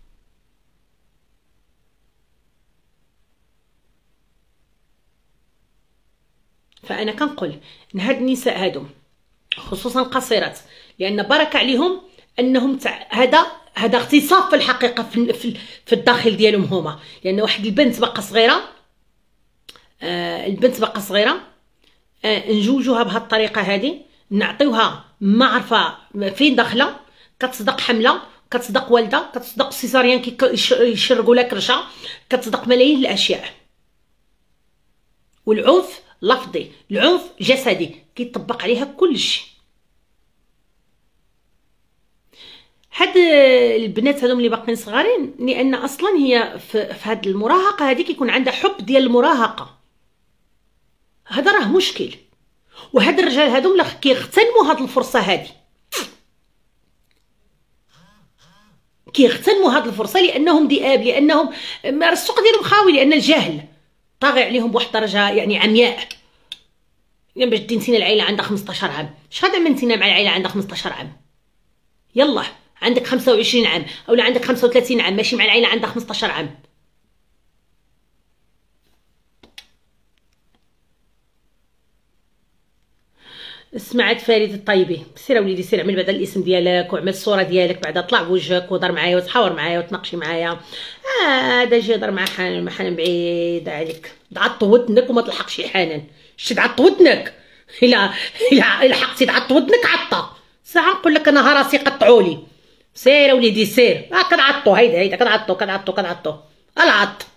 فانا كنقول ان هاد النساء هادو خصوصا القصيرات، لان بركه عليهم انهم هذا اغتصاب في الحقيقه في الداخل ديالهم هما. لان واحد البنت باقا صغيره، نجوجوها بهاد الطريقه هذه، نعطيوها ما عارفه فين داخله، كتصدق حمله، كتصدق والده، كتصدق سيزاريان يشرقوا لها كرشه، كتصدق ملايين الاشياء. والعنف لفظي، العنف جسدي كيطبق عليها كلشي. هاد البنات هادو اللي باقيين صغارين، لان اصلا هي في هاد المراهقه هذه كيكون عندها حب ديال المراهقه، هذا راه مشكل. وهاد الرجال هادو كيغتنموا هاد الفرصه هذه، لانهم ذئاب، لانهم السوق ديالهم خاوي، لان الجهل طاغي عليهم بواحد الدرجه يعني عمياء. يعني باش دينتينا العائله عندها 15 عام، شحال عملتينا مع العائله عندها 15 عام؟ يلا عندك 25 عام اولا عندك 35 عام، ماشي مع العائله عندها 15 عام. سمعت فريد الطيبي، سير وليدي سير اعمل بعدا الاسم ديالك وعمل الصوره ديالك، بعدا طلع بوجهك وهضر معايا وتحاور معايا وتناقشي معايا. هذا جي هضر مع حنان بعيد عليك، تعط ودنك وما تلحقش حنان، شتي تعط ودنك، الا حقتي تعط ودنك عطا ساعه نقول لك انا راسي قطعولي. سير وليدي سير، كنعطو هيدا كنعطو العط.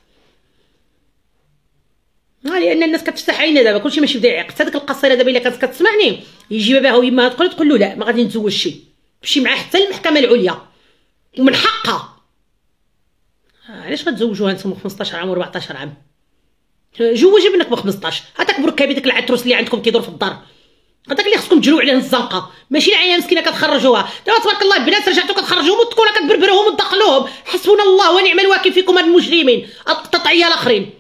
لان الناس كتفتح عينها دابا، كلشي ماشي بدا يعيق. هذيك القصيره دابا الا كانت كتسمعني يجي باباها ويماها تقول له لا ما غادي نتزوجش، مشي معاه حتى للمحكمه العليا ومن حقها. علاش غتزوجوها نتوما 15 عام و14 عام؟ جوج ابنك ب 15، هتكبروا كبيدك العتروس اللي عندكم كيدور في الدار، هذاك اللي خصكم تجلوا عليه الزنقه، ماشي العيا مسكينه كتخرجوها. دابا تبارك الله البنات رجعتوا كتخرجوهم وتكونوا كتبربروهم وتدخلوهم. حسبنا الله ونعم الوكيل فيكم هاد المجرمين القطعيه الاخرين.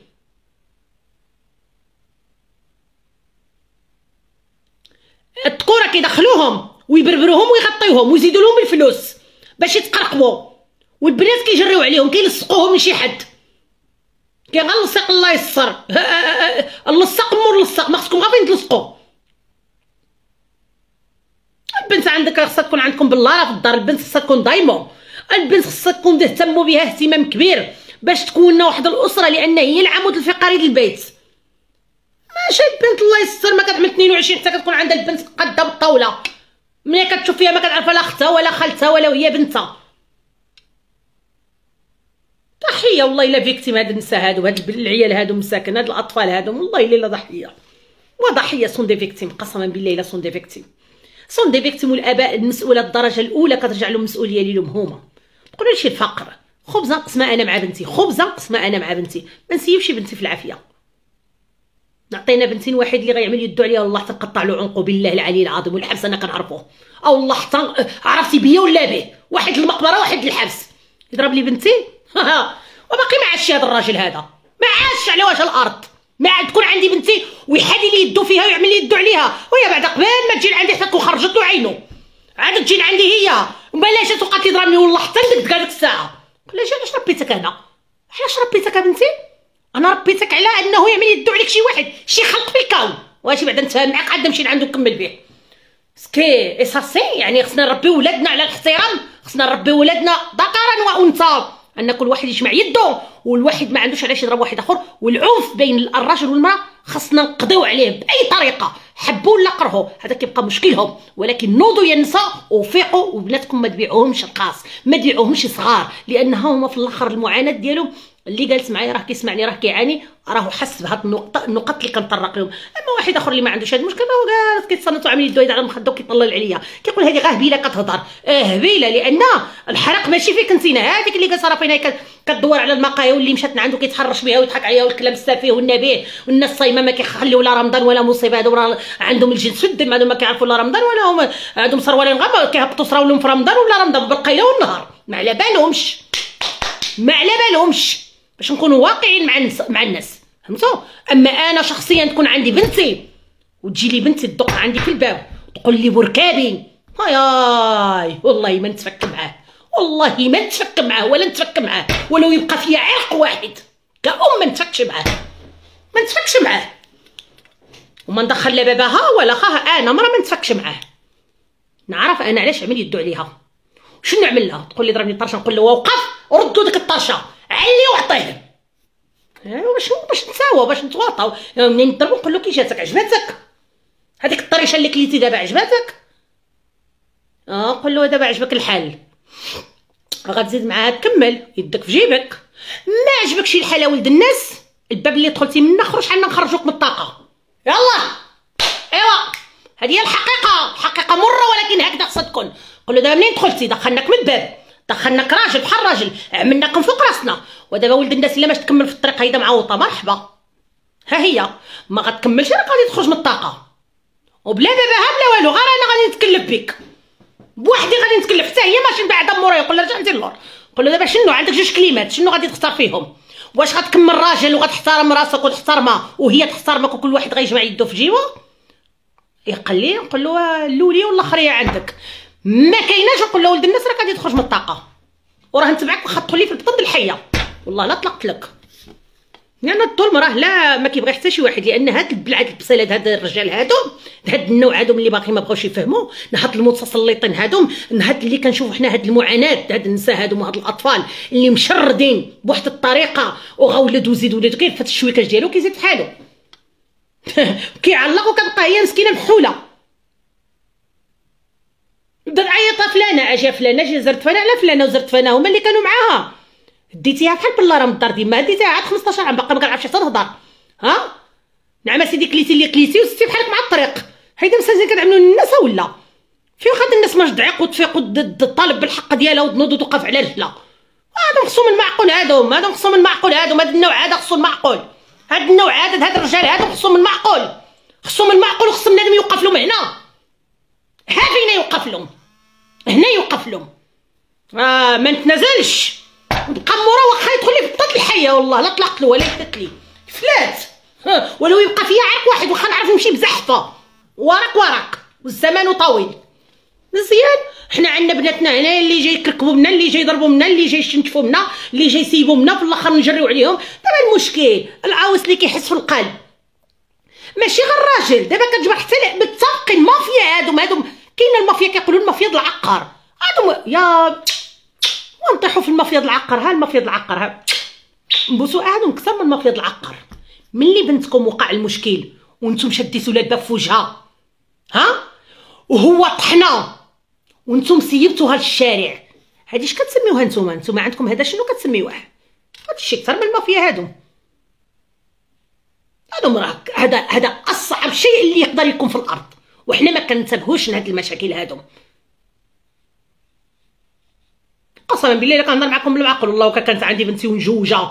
الذكوره كيدخلوهم ويبربروهم ويغطيوهم ويزيدوا لهم الفلوس باش يتقرقبوا، والبنات كيجريو عليهم كيلصقوهم لشي حد، كيغلصق الله يسر. اللصق مور لصق، ما خصكم غير فين تلصقوا. البنت عندك خصها تكون عندكم بالله في الدار، البنت خصها تكون دايمون، البنت خصها تكون تهتموا بها اهتمام كبير باش تكون لنا واحد الاسره، لان هي العمود الفقري للبيت. ماشي البنت الله يستر ما كتعمل 22 حتى كتكون عندها البنت قاده بالطاوله، ملي كتشوف فيها ما كتعرفها لا اختها ولا خالتها ولا هي بنتها. ضحيه والله الا فيكتيم هاد النساء هادو، هاد العيال هادو مساكن، هاد الاطفال هادو والله الا ضحيه وضحيه. سون دي فيكتيم، قسما بالله الا سون دي فيكتيم، سون دي فيكتيم. والاباء المسؤوله الدرجه الاولى كترجع لهم المسؤوليه ليهم هما. تقولوا لي شي الفقر، خبزه نقسمها انا مع بنتي، خبزه نقسمها انا مع بنتي، ما نسيبش بنتي في العافيه. نعطينا بنتين واحد اللي غيعمل يدو عليها والله تنقطع له عنقه بالله العلي العظيم، والحبس انا كنعرفوه، او والله حتى عرفتي بيا ولا به، واحد المقبره واحد الحبس يضرب لي بنتي. وباقي ما عادش هذا الراجل هذا، ما عادش على وجه الارض، ما عاد تكون عندي بنتي ويحادي لي يدو فيها ويعمل لي يدو عليها، وهي بعد قبل ما تجي عندي حتى تكون خرجت له عينه، عاد تجي عندي هي وبلا جات وقعت لي ضربني والله حتى ندق هذيك الساعه. علاش ربيتك انا؟ علاش ربيتك يا بنتي؟ انا ربيتك على انه يعمل يدو عليك شي واحد، شي خلق في الكون، واش بعدا نتفاهم معاك عاد نمشي لعندو نكمل به. سكي اساسي يعني خصنا نربيو ولادنا على الاحترام، خصنا نربيو ولادنا ذكرا وانثى، ان كل واحد يجمع يده، والواحد ما عندوش علاش يضرب واحد اخر، والعنف بين الراجل والمراه خاصنا نقضيو عليه باي طريقه، حبوا ولا كرهوا، هذا كيبقى مشكلهم. ولكن نوضوا يا النساء وفيقوا، وبناتكم ما تبيعوهمش رقاص، ما تبيعوهمش صغار، لان هما في الاخر المعاناه ديالهم. اللي جالس معايا راه كيسمعني راه كيعاني، راه حس بهاد النقط اللي كنطرق لهم. اما واحد اخر اللي ما عندوش هذا المشكل راه جالس كيتصنت وعامل يدو على المخده وكيطلل عليا، كيقول هذه غير هبيله كتهضر. هبيله لان الحرق ماشي فيك انتينا، هذيك اللي جالسه راه فينا كدور على المقاهي، واللي مشات عنده كيتحرش بها ويضحك عليها، والكلام السفيه والنبيه، والناس صايمه ما كيخليو لا رمضان ولا مصيبه. هادو راه عندهم الجنس في الدم، هادو ما كيعرفوا لا رمضان ولا هما عندهم سروالين غابه كيهبطوا صراولهم في رمضان ولا رمضان بالقيله والنهار، ما على بالهمش باش نكونوا واقعين مع الناس، فهمتوا؟ اما انا شخصيا تكون عندي بنتي وتجي لي بنتي تدق عندي في الباب وتقول لي بركابي، هاي والله ما نتفك معاه، والله ما نتفك معاه ولا نتفك معاه، ولو يبقى فيا عرق واحد كأم ما نتفكش معاه، وما ندخل لا باباها ولا خاها، انا مرة ما نتفكش معاه. نعرف انا علاش عمل يدو عليها، شنو نعمل لها؟ تقول لي ضربني الطرشه، نقول له وقف ردوا ديك الطرشه علي وعطيه. باش نتساوى، باش نتواطاو. منين نضربو نقول له كي جاتك عجباتك هذيك الطريشه اللي كليتي دابا عجباتك؟ نقول له دابا عجبك الحال، غتزيد معاها تكمل يدك في جيبك. ما عجبكش الحال ولد الناس، الباب اللي دخلتي منه خرج، عنا نخرجوك من الطاقه. يلا ايوا هذه هي الحقيقه مره، ولكن هكذا خصها تكون. قول له دابا منين دخلتي دخلناك من الباب، دخلناك راجل بحال راجل، عملناكم فوق راسنا، ودابا ولد الناس الا ماش تكمل في الطريق هيدا معوطه مرحبا، ها هي ما غتكملش راه غادي تخرج من الطاقه، وبلا باباها بلا والو، غير انا غادي نتكلف بك بوحدي، غادي نتكلف حتى هي ماشي من بعد موراي. يقول لها رجعتي للور، قول له دابا شنو عندك جوج كلمات، شنو غادي تختار فيهم؟ واش غتكمل راجل وغتحترم راسك وتحترمها وهي تحترمك وكل واحد غيجمع يدو في جيبه؟ يقول لي نقول له الاوليه والاخريه عندك ما كايناش. نقول له ولد الناس راك غادي تخرج من الطاقه، وراه نتبعك واخا تدخل لي في البطن الحيه، والله لا طلقت لك. لان الظلم راه لا ما كيبغي حتى شي واحد، لان هاد البلعات البصيلات هاد الرجال هادو، هاد النوع هادو اللي باقي ما بغاوش يفهموا، هاد المتسلطين هادو، هاد اللي كنشوفوا حنا هاد المعاناه، هاد النساء هادو وهاد الاطفال اللي مشردين بواحد الطريقه، وغولد وزيد ولد كيف فات الشويكاج ديالو كيزيد في حالو كيعلق وكتبقى هي مسكينه محوله. بدات عيطه فلانه اجا فلانه زرت فلانه على فلانه وزرت فلانه، هما اللي كانوا معاها ديتيها بحال بالله راه من الدار ديما ديتيها عاد 15 عام باقا ما كنعرفش حتى نهضر. نعم سيدي كليتي اللي كليتي وستي بحالك مع الطريق، هيدا مسازين كتعملوا للناس ولا فين خاطر الناس ما تدعق وتفيق وتطالب بالحق ديالها وتنوض وتوقف على رجلها. هادو خصهم المعقول، هادو خصهم المعقول، هاد النوع هذا خصو المعقول، هاد النوع هذا هاد الرجال هادو خصهم المعقول، وخصهم بنادم يوقف لهم هنا. ها فينا يوقف لهم هنا، يوقف لهم ما نتنازلش نبقى مورا واخا يدخل لي في بطاط الحيه، والله لا طلقت له ولا حدت لي فلات. ولو يبقى فيا عرق واحد واخا نعرف نمشي بزحفه ورق والزمان طويل. مزيان حنا عندنا بناتنا هنا اللي جاي يكركبوا منا، اللي جاي يضربوا منا، اللي جاي يشنتفوا منا، اللي جاي يسيبوا منا، في الاخر نجريو عليهم. دابا المشكل العاوز اللي كيحس في القلب ماشي غير الراجل، دابا كتجبر حتى متفقين مافيا. هادو كاينه المافيا كيقولوا المافيا د العقار، هادو يا ونطيحوا في المافيا د العقار. ها المافيا د العقار ها نبوسوا هادو اكثر من المافيا د العقار. ملي بنتكم وقع المشكل وانتم شديتوا لها الباب في وجهها وهو طحنا وانتم سيبتوها للشارع، هادي اش كتسميوها نتوما عندكم هذا شنو كتسميوه؟ هادشي اكثر من المافيا. هادو مراك هذا اصعب شيء اللي يقدر يكون في الارض، وحنا ما كننتبهوش لهاد المشاكل هادو. قسما بالله الا كنهضر معكم بالعقل، والله كانت عندي بنتي ونجوجه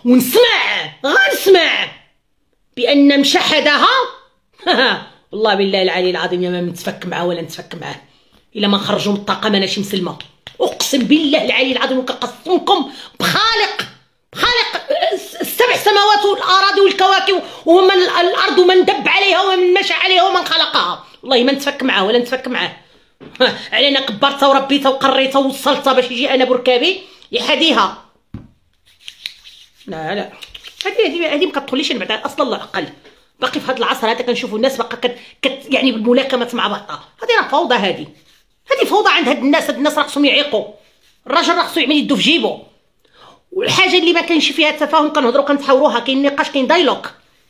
غنسمع بان مشحدها والله بالله العلي العظيم يا ما نتفك معاه ولا نتفك معاه الا ما نخرجوا من الطاقه ماناش مسلمه. اقسم بالله العلي العظيم وكنقسمكم بخالق السبع سماوات والاراضي والكواكب ومن الارض ومن دب عليها ومن مشى عليها ومن خلقها، والله ما نتفك معاه ولا نتفك معاه. علينا كبرتها وربيتها وقريتها ووصلتها باش يجي انا بركابي يحديها. لا هذه ما كتدخليش انا بعدا اصلا الله عقل. باقي في هذا العصر هذا كنشوفوا الناس باقا يعني بالملاكمه مع بعضها. هذه راه فوضى، هذه فوضى عند هاد الناس. راه خصهم يعيقوا، الراجل راه خصو يعمل يدو في جيبو. والحاجه اللي ما كاينش فيها تفاهم كنهضروا كنتحاوروها، كاين نقاش كاين دايلوغ.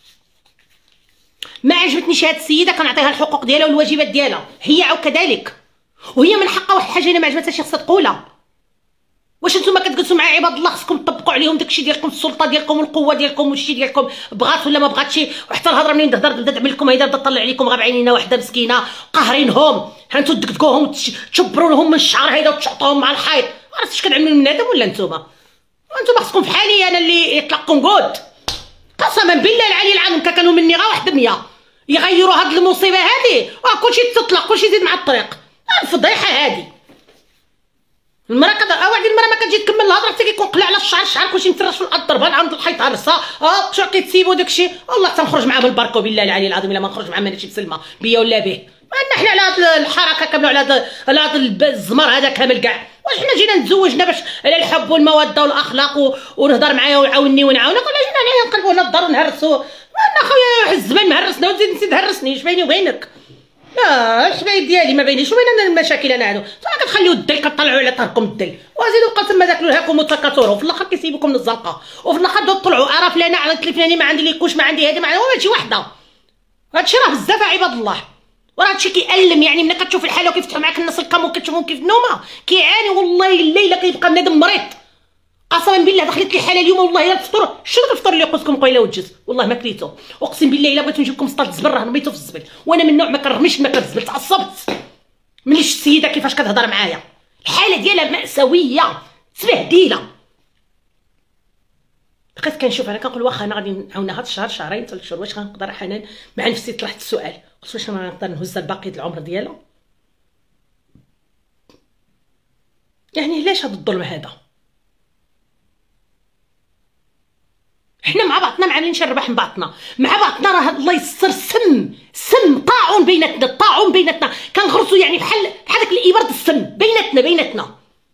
ما عجبتنيش هاد السيده كنعطيها الحقوق ديالها والواجبات ديالها، هي عاود كذلك، وهي من حقها واحد الحاجه الا ما عجبتهاش خصها تقولها. واش نتوما كتجلسوا مع عباد الله خصكم تطبقوا عليهم داكشي ديالكم، السلطه ديالكم والقوه ديالكم والشي ديالكم، بغات ولا ما بغاتش، وحتى الهضره منين تهضر تبدا تعمل لكم هيدا تبدا تطلع عليكم غير بعينينا واحده مسكينه قاهرينهم، هانتو تدقدقوهم وتشبروا لهم من الشعر هيدا وتشعطوهم مع الحيط. عرفتوا اش كتعملوا من بنادم ولا نتوما؟ انتم خصكم في حالي انا اللي يطلقكم قود. قسما بالله العلي العظيم كانوا مني غير واحد 100 يغيروا هاد المصيبه هادي، كلشي تطلق كلشي يزيد مع الطريق. الفضيحه هادي المراه واحد المراه ما كتجي تكمل الهضره حتى كيكون قلع على الشعر كلشي مفرش في الارض ضربان عند الحيط هرسه، شنو كيتسيبوا داكشي. والله تنخرج معاه بالبركه بالله العلي العظيم الا ما نخرج معاه ماشي بسلمه بيا ولا به. ما حنا على هاد الحركه كامله على هاد الزمر هذا كامل كاع. واش حنا جينا نتزوجنا باش على الحب والموده والاخلاق ونهضر معايا ويعاوني ونعاونك، ولا جينا عليا نقلبوا هنا الدار ونهرسوا؟ انا خويا الزمان مهرسنا وتزيد نسيت هرسني. اش بيني وبينك؟ لا اش باين ديالي ما بينيش وبين انا المشاكل انا هادو. نتوما كتخليو الدل كطلعوا على طهركم الدل وزيدوا بقاو تما تاكلوا لهاكم وتكاثروا، وفي الاخر كيسيبوكم من الزنقه، وفي الاخر تطلعوا ارا فلانه عرفت لي فلاني ما عندي ليكوش ما عندي هادي ما عندي ماشي وحده. هادشي راه بزاف عباد الله، وراه هادشي كيألم. يعني ملي كتشوف الحاله وكيفتحوا معاك الناس الكام وكتشوفهم كيف النومه كيعاني، والله الليله كيبقى بنادم مريض. قسما بالله دخلت لي حاله اليوم والله الا الفطور شنو الفطور اللي قلتلكم قيله وجز والله ما كليته. اقسم بالله الا بغيتو نجيب لكم سطات الزبل راه رميتو في الزبل، وانا من النوع ما كنرميش الماكله في الزبل. تعصبت ملي شفت السيده كيفاش كتهضر معايا، الحاله ديالها مأساويه تبهديله. بقيت كنشوف انا كنقول واخا انا غادي نعاونها هاد الشهر شهرين 3 شهور واش غنقدر حنان مع نفسي. طرحت السؤال قلت واش انا غنقدر نهزها لبقيه العمر ديالها؟ يعني علاش هاد الظلم هذا؟ حنا مع بعضنا ما عاملينش نربح من بعضنا مع بعضنا، راه الله يستر. سم طاعون بيناتنا، الطاعون بيناتنا كنغرسوا يعني بحال داك الابر د السم بيناتنا.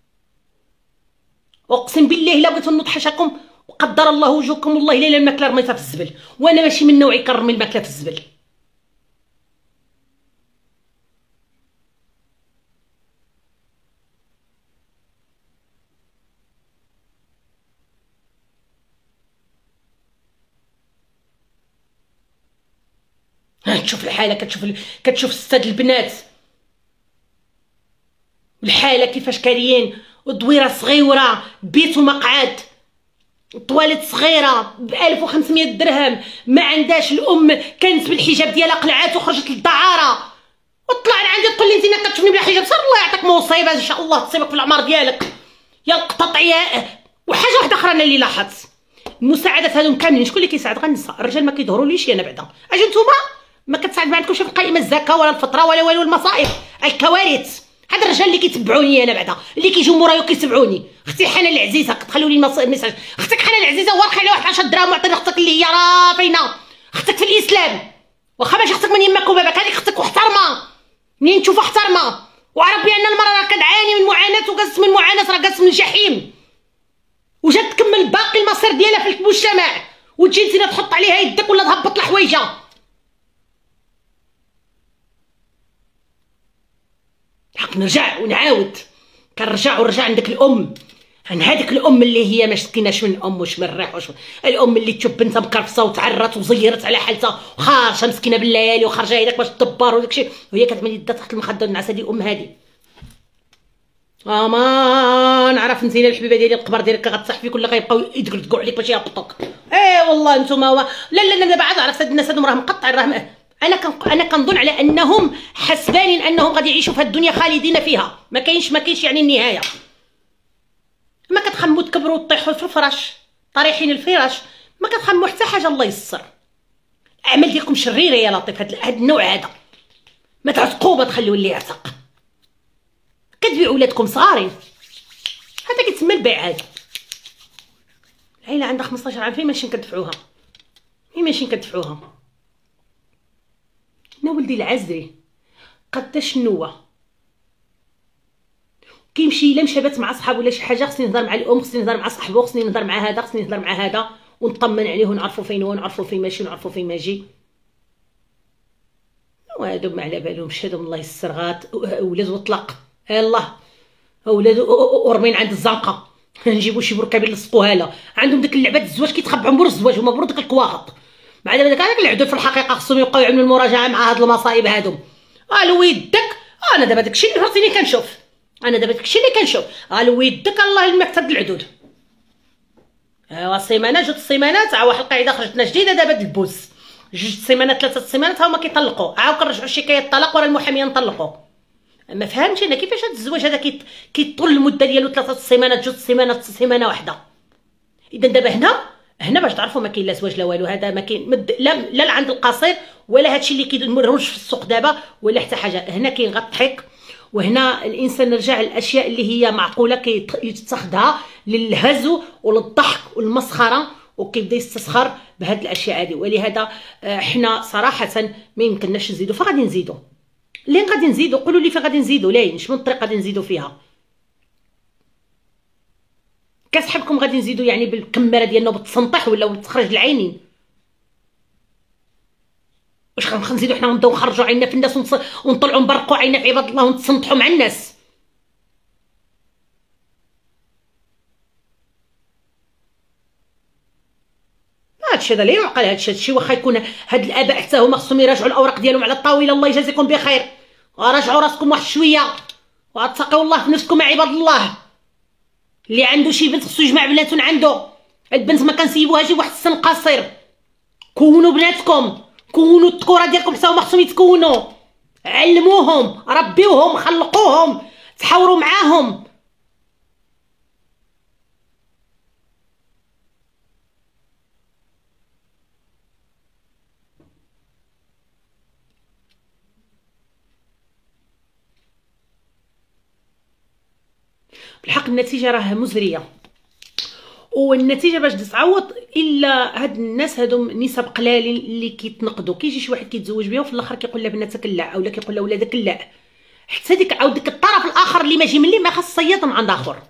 اقسم بالله الا بغيتو نوض حاشاكم وقدر الله وجوهكم والله الا الماكله رميتها في الزبل، وانا ماشي من نوعي كنرمي الماكله في الزبل. تشوف الحاله كتشوف الستات البنات الحاله كيفاش كاريين، ودويره صغيره بيت ومقعد، طواليت صغيره ب 1500 درهم، ما عندهاش الام كانت بالحجاب ديالها قلعات وخرجت للدعاره وطلع عندي تقول لي انت كتشوفني بلا حجاب. صار الله يعطيك مصيبه ان شاء الله تصيبك في العمر ديالك يا القطط يا. وحاجه واحده اخرى انا اللي لاحظت المساعدات هذوم كاملين شكون اللي كيساعد؟ غير النساء. الرجال ما كيظهروليش انا بعدا. اجي نتوما ما كتساعد ما عندكمش في القائمه الزكاه ولا الفطره ولا والو المصائب الكوارث. هاد الرجال اللي كيتبعوني انا بعدا اللي كيجيو مورايا وكيتبعوني. اختي حنان العزيزه كتخليو لي الميساج. اختك حنان العزيزه ورخي على واحد 10 دراهم وعطيني اختك اللي هي راه فينا اختك في الاسلام، واخا ماشي اختك من يماك وباباك، هذيك اختك محترمه منين تشوفها محترمه، وعرف بان المراه راه كتعاني من معاناه وكاس من معاناه راه كاس من الجحيم، وجات تكمل باقي المصير ديالها في المجتمع وتجي انت تحط عليها يدك ولا تهبط الحوايجه. حق نرجع ونعاود ونرجع عندك الام، عن هذيك الام اللي هي ما شكيناش من ام واش من الريح واش الام اللي تشوف بنتها مكرفصه وتعرت وزيرت على حالتها وخارجه مسكينه بالليالي وخارجه هيداك باش تدبر وداكشي وهي كتمد يدها تحت المخده والنعاس. هذه ام هذه ما نعرف نزينه الحبيبه ديالي القبر ديالك غتصح فيك ولا غيبقاو يدقدقوا عليك باش يهبطوك. والله نتوما لا بعد عرفت هاد الناس هادو راهم مقطعين راهم. انا كنظن على انهم حسبانين انهم غادي يعيشوا في هاد الدنيا خالدين فيها، ما كاينش يعني النهايه. ما كتخموا تكبروا وتطيحوا في الفراش طريحين الفراش، ما كتخموا حتى حاجه. الله يسر. الاعمال ديالكم شريره يا لطيف. هاد النوع هذا ما تعتقوا ما تخليو اللي يعتق. كتبيعوا ولادكم صغارين، هذا كيتسمى البيع. هذا العيله عندها 15 عام فين ماشي كتدفعوها انا ولدي العزري قداش نوى كيمشي الا مشى بات مع صحابو ولا شي حاجه خصني نهضر مع الام، خصني نهضر مع صاحبو، خصني نهضر مع هذا، خصني نهضر مع هذا ونطمن عليه ونعرفوا فين هو ونعرفوا فين ماشي ونعرفوا فين ما جي. وهادو ما على بالهمش هادو الله يسر غات ولاد وطلق. الله ولاد ورمين عند الزنقه نجيبو شي بركابين نلصقوها لها. عندهم ديك اللعبات الزواج كيتخبعوا مور الزواج، هما برو ديك الكواغط. مع دابا داك العدول في الحقيقه خصهم يبقاو يعملوا المراجعه مع هاد المصايب هادو. الو يدك، انا دابا داكشي اللي فرتيني كنشوف، انا دابا داكشي اللي كنشوف. الو يدك الله المكتب العدود. ايوا السيمانه جوج السيمانات، واحد القاعده خرجتنا جديده دابا البوس، 2 سيمانات 3 سيمانات هما كيطلقوا، كنرجعوا شكايه الطلاق ورا المحاميه نطلقوا. ما فهمتش انا كيفاش هاد الزواج هذا كيطول المده ديالو 3 سيمانات 2 سيمانات سيمانه واحده. اذا دابا هنا باش تعرفوا ما كاين لا زواج لا والو، هذا ما كاين لا عند القصير ولا هادشي اللي كيديروش في السوق دابا ولا حتى حاجه. هنا كاين غير الضحك، وهنا الانسان رجع للاشياء اللي هي معقوله كيتخذها للهزو وللضحك والمسخره، وكيبدا يستسخر بهاد الاشياء هذه. ولهذا حنا صراحه ما يمكنناش نزيدوا، فغادي نزيدوا. لين غادي نزيدوا قولوا لي فين غادي نزيدوا، لاين شنو الطريقه غادي نزيدوا فيها؟ كسحبكم غادي نزيدوا يعني بالكماره ديالنا وبالتسنطح ولا بتخرج العينين؟ واش غنزيدوا حنا نبداو نخرجوا عيننا في الناس ونطلعوا نبرقوا عيننا في عباد الله ونتسنطحوا مع الناس؟ هادشي هذا لا يعقل. هادشي واخا يكون هاد الاباء حتى هما خصهم يراجعوا الاوراق ديالهم على الطاوله. الله يجازيكم بخير، وراجعوا راسكم واحد شويه واتقوا الله في نفسكم يا عباد الله. اللي عنده شي بنت خصو يجمع بناتو عنده. البنت ما كنسيبوهاش واحد السن قصير. كونوا بناتكم، كونوا الذكوره ديالكم حتى هما خصهم يتكونوا. علموهم، ربيوهم، خلقوهم، تحاوروا معاهم. بالحق النتيجه راه مزريه، والنتيجه باش تعوض الا هاد الناس هادو نسب قلالين اللي كيتنقدوا. كيجي شي واحد كيتزوج بها وفي الاخر كيقول لها بناتك لا، اولا كيقول لها ولادك لا. حتى ديك عاود ديك الطرف الاخر اللي ماجي ملي ما خاص صياد من عند اخر.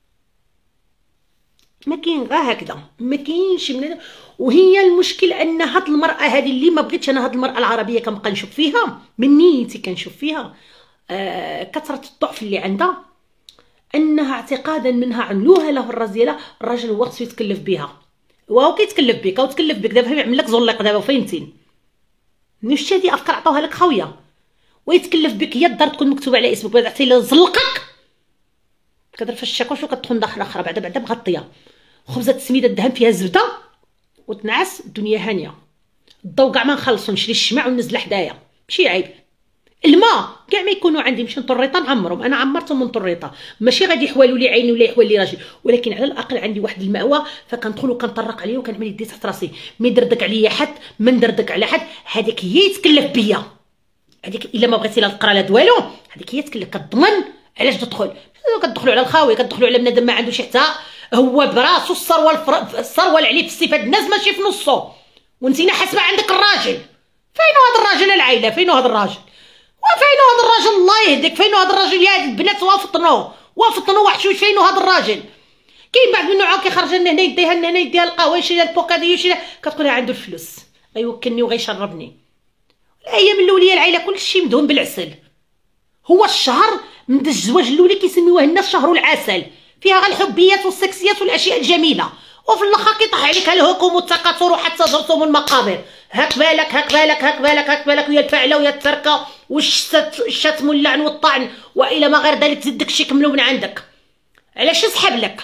ما كاين غير هكذا، ما كاينش من. وهي المشكل ان هاد المراه هذه اللي ما بغيتش انا، هاد المراه العربيه كنبقى نشوف فيها من نيتي، كنشوف فيها كثره الضعف اللي عندها، انها اعتقادا منها عملوها له الرجاله. الراجل هو خصو يتكلف بها، وهو كيتكلف بك وتكلف بك دابا يعمل لك زلق دابا فهمتين. نشتي هادي افكار عطوها لك خاويه، ويتكلف بك هي الدار تكون مكتوبه على اسمك. بعد حتى الا زلقك كدير في الشاكوش وكتدخل داخل اخرى بعدا مغطيه خبزه السميده الدهن فيها الزبده وتنعس. الدنيا هانيه. الضو كاع ما نخلصو، نشري الشمع وننزل حدايا ماشي عيب. الماء كاع ما يكونوا عندي نمشي نطريطه نعمرهم. انا عمرتهم من طريطه، ماشي غادي يحوالوا لي عيني ولا يحوال لي راجل، ولكن على الاقل عندي واحد المأوى فكندخل وكنطرق عليه وكنعمل يدي تحت راسي. ما يدردك عليا حد، ما ندردك على حد. هذيك هي يتكلف بيا، هذيك الا ما بغيتي لا تقرا لا والو، هذيك هي تكلف. كتضمن علاش تدخل. كتدخلوا على الخاوي، كتدخلوا على بنادم ما عندوش حتى هو براسو الثروه اللي عليه في صفات الناس ماشي في نصو، وانتينا حاسبه عندك الراجل. فينو هذا الراجل العائله؟ فينو هذا الراجل؟ وفينو هذا الراجل الله يهديك؟ فينو هذا الراجل يا البنات؟ وافطنوا واحد شويه. فينو هذا الراجل؟ كاين بعض منو عاود كيخرج لنا هنا يديها لنا هنا يديها القهوه يشري البوكاديو يشري، كتقول لها عنده الفلوس غيوكلني وغيشربني. الايام الاوليه العائله كلشي مدهون بالعسل. هو الشهر من الزواج الاولي كيسميوه الناس شهر العسل، فيها غير الحبيات والسكسيات والاشياء الجميله، وفي الاخر كيطيح عليك الهكم والتكاثر وحتى زرتم المقابر. هاك بالك هاك بالك هاك بالك هاك بالك، ويا الفعله ويا التركه والشتم واللعن والطعن والى ما غير ذلك. تزيد داكشي كملوا من عندك. علاش يسحب لك؟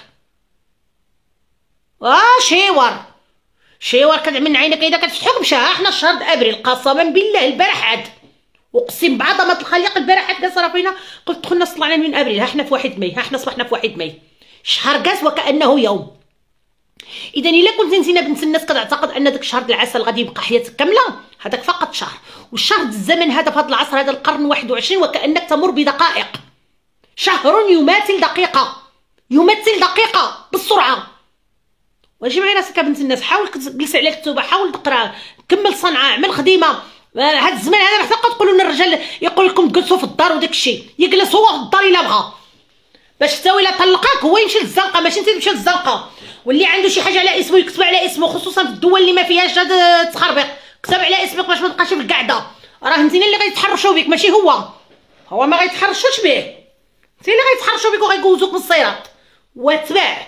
شيور كتعمل من عينك اذا كتفتحو مشى. حنا شهر ابريل قسما بالله البارح عاد، اقسم بعظمه الخالق البارح عاد قصر فينا. قلت دخلنا طلعنا من ابريل، ها حنا في 1 ماي، ها حنا صبحنا في 1 ماي. شهر قاس وكانه يوم. اذا الا كنت انت بنت الناس كتعتقد ان داك شهر العسل غادي يبقى حياتك كامله، هذاك فقط شهر. والشهر الزمن هذا في هذا العصر هذا القرن 21 وكانك تمر بدقائق. شهر يماثل دقيقه، يمثل دقيقه بالسرعه. واجي معي راسك بنت الناس، حاول تجلس على الكتوبه، حاول تقرا، كمل صنعه، اعمل خديمه. هذا الزمان هذا حتى تقولوا لنا الرجال يقول لكم تجلسوا في الدار وداك الشيء. يجلس هو في الدار الا بغى، باش حتى الا طلقاك هو يمشي للزنقه ماشي انت تمشي للزنقه. واللي عنده شي حاجه على اسمه يكتب على اسمه، خصوصا في الدول اللي ما فيهاش هذا التخربيق. كتب على اسمك باش ما تبقاش في القعده. راه انتينا اللي غيتحرشوا بك ماشي هو ما غيتحرشوش به. انتينا اللي غيتحرشوا بك وغيجوزوك من الصراط واتباع.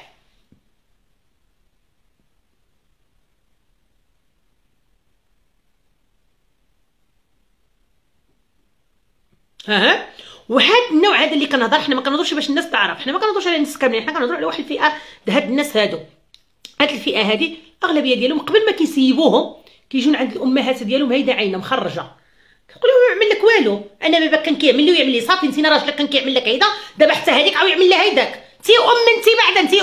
وهاد النوع هذا اللي كنهضر، حنا ما كنهضرش باش الناس تعرف، حنا ما كنهضرش على الناس كاملين، حنا كنهضروا على واحد الفئه هاد الناس هادو. هاد الفئه هادي الاغلبيه ديالهم قبل ما كيسيبوهم كيجون عند الامهات ديالهم هيدا عينه مخرجه، كيقول لهم يعمل لك والو، انا بابا كان كيعمل لي ويعمل لي، صافي انت راجلك كان كيعمل لك هيدا، دابا حتى هذيك عاود يعمل لها هيداك، انت انت بعدا انت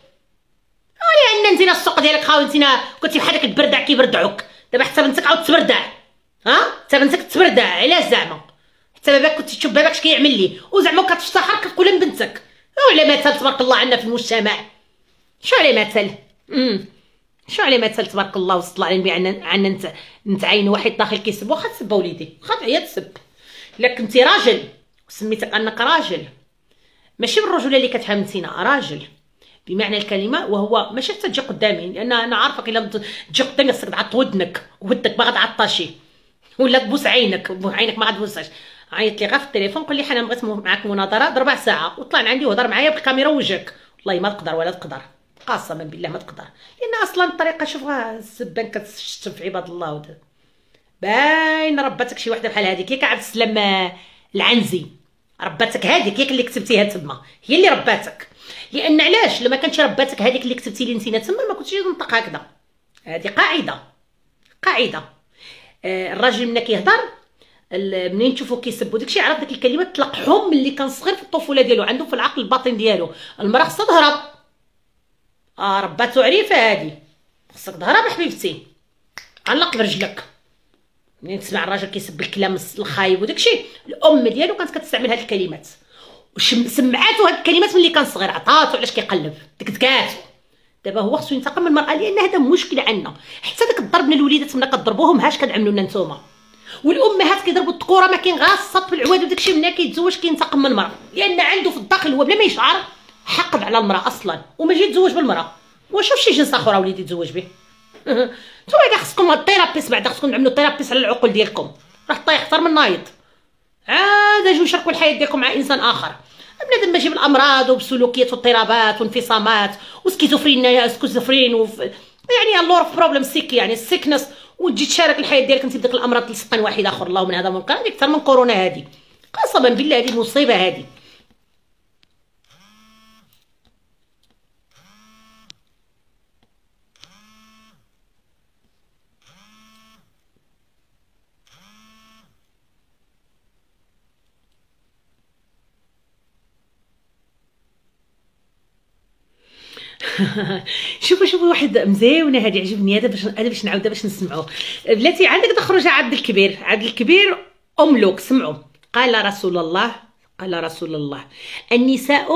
لان انت السوق ديالك خاوي، انت كنتي بحال داك البردع كيبردعوك، دابا حتى بنتك عاود تبردع، حتى بنتك تبردع. علاش زعما؟ حتى باباك كنتي تشوف باباك اش كيعمل لي، وزعما كتفتخر كتقول لهم بنتك. وعلى مثل تبارك الله عندنا في المجتمع، شو على مثل شو على مثل تبارك الله وسط الله على عندنا نتعاين واحد داخل كيسب، واخا تسب وليدي، واخا تعيا تسب، الا كنتي راجل وسميتك انك راجل، ماشي بالرجوله اللي كتفهم انتينا، راجل بمعنى الكلمه، وهو ماشي حتى تجي قدامي، لان انا عارفك الا تجي قدامي خصك تعط ودنك وودك ما غتعطاشي، ولا تبوس عينك ما غتبوسهاش. عيط لي غير في التليفون قول لي حنا بغيت معاك مناظره ربع ساعه، وطلع من عندي وهضر معايا بالكاميرا وجهك، والله ما تقدر ولا تقدر، قسما بالله ما تقدر، لان اصلا الطريقه شوفها السبان كتشتم في عباد الله وده. باين رباتك شي وحده بحال هذيك، ياك عبد السلام العنزي، رباتك هذيك ياك اللي كتبتيها تما، هي اللي رباتك. لان علاش؟ لما كانت رباتك هذيك اللي كتبتي لي نتينا تما ما كنتيش تنطق هكذا. هذه قاعده. الراجل ملي كيهضر منين تشوفو كيسبوا داكشي، عرف داك الكلمات تلقحهم ملي كان صغير في الطفوله ديالو، عنده في العقل الباطن ديالو. المراه خصها تهرب، رباتو عريفه هادي، خصك تهرب حبيبتي، علق برجلك. منين تسمع الراجل كيسب الكلام الخايب وداكشي، الام ديالو كانت كتستعمل هاد الكلمات، وسمعاتو هاد الكلمات ملي كان صغير، عطاتو علاش كيقلب دكدكاتو. دابا هو خصو ينتقم من المراه، لان هذا مشكل عندنا. حتى داك الضرب من الوليدات ملي كضربوهم هاش كتعملوا لنا نتوما، والامهات كيضربوا الذكوره ما كاين غير الصط في العواد وداكشي. ملي كيتزوج كينتقم من المراه، لان عنده في الداخل هو بلا ما يشعر حقد على المراه اصلا، وما جا يتزوج بالمراه. وشوف شي جنس اخر وليدي يتزوج به. نتوما بعدا خصكم الثيرابيس، بعدا خصكم تعملوا ثيرابيس على العقول ديالكم، راه طايح اكثر من نايض. عاد اجيو شاركوا الحياه ديالكم مع انسان اخر. بنادم ماشي بالامراض وبسلوكيات واضطرابات وانفصامات وسكيزوفرين يعني اللور اوف بروبلم سيك، يعني السيكنس، وتجي تشارك الحياه ديالك انت بديك الامراض اللي سقن واحد اخر. الله من هذا منكر، هذه اكثر من كورونا هذه، قسما بالله هذه مصيبه هذه. شوفوا واحد مزيونه هذه عجبني، هذا باش نعاود باش نسمعوه. بلاتي عندك تخرج عبد الكبير لوك، سمعوا. قال رسول الله النساء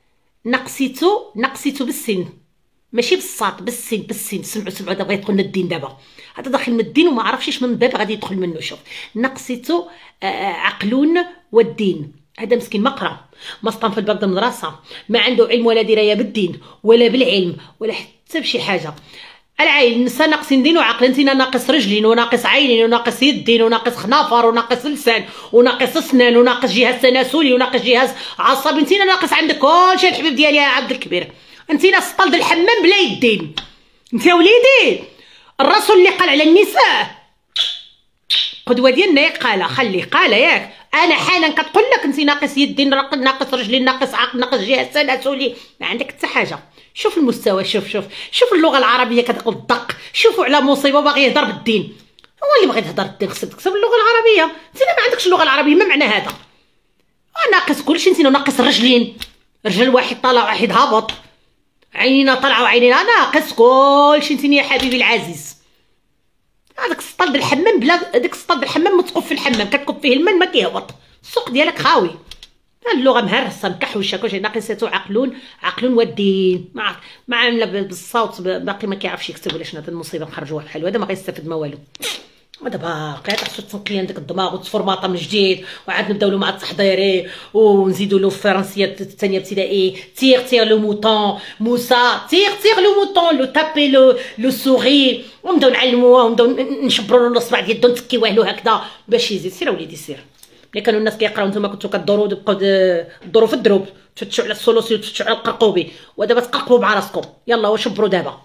نقصت بالسن، ماشي بالساط، بالسن. سمعوا دابا يدخل لنا الدين، دابا هذا داخل من الدين وما عرفش ايش من باب غادي يدخل منه. شوف، نقصت عقل والدين. هذا مسكين مقرا ما سطن في الباب المدرسه، ما عنده علم ولا درايه بالدين ولا بالعلم ولا حتى بشي حاجه. العين النساء ناقصين دين وعقل، انتينا ناقص رجلين وناقص عينين وناقص يدين وناقص خنافر وناقص لسان وناقص اسنان وناقص جهاز تناسلي وناقص جهاز عصبي. انتينا ناقص عندك كلشي الحبيب ديالي يا عبد الكبير. انتينا سطل الحمام بلا يدين. انت يا وليدي الرسول اللي قال على النساء قدوه ديالنا، قال ياك انا حالا كتقول لك انت ناقص يدين، ناقص رجلين، ناقص عقل، ناقص جهاز تناسلي، ما عندك حتى حاجه. شوف المستوى، شوف اللغه العربيه كتقول الدق. شوفوا على مصيبه باغي يهضر بالدين. هو اللي باغي تهضر بالدين خصك تكتب اللغه العربيه. انت ما عندكش اللغه العربيه، ما معنى هذا؟ ناقص كلشي. انت ناقص رجلين، رجل واحد طالع واحد هابط، عينينا طالعه وعينينا، ناقص كلشي. انت يا حبيبي العزيز هذاك السطل بالحمام بلا داك السطل بالحمام ما تقف في الحمام، كتكب فيه الماء ما كيهبط، السوق ديالك خاوي. اللغه مهرسه مكحوشه، كلشي ناقصته عقل والدين. ما عامله بالصوت باقي ما كيعرفش يكتب ولا شنو. هذا المصيبه نخرجوها بحال هذا ما غيستافد ما والو. هذا باقي خصو تنقي عندك الدماغ وتفورماطا من جديد، وعاد نبداو له مع التحضيري ونزيدوا له الفرنسيه الثانيه ابتدائي. تيغ لو موطون موسى، تيغ لو موطون لو تابي لو سوغي، ونبداو نعلموه ونبداو نشبروا له الاصبع ديال يدو نتكيوه له هكذا باش يزيد. سير وليدي سير، ملي كانوا الناس كيقراو نتوما كنتو كدوروا تبقاو تدوروا في الدروب، تفتشوا على السولوسيون، تفتشوا على القرقوبي، ودابا تقرقبوا مع راسكم. يلا وشبروا دابا.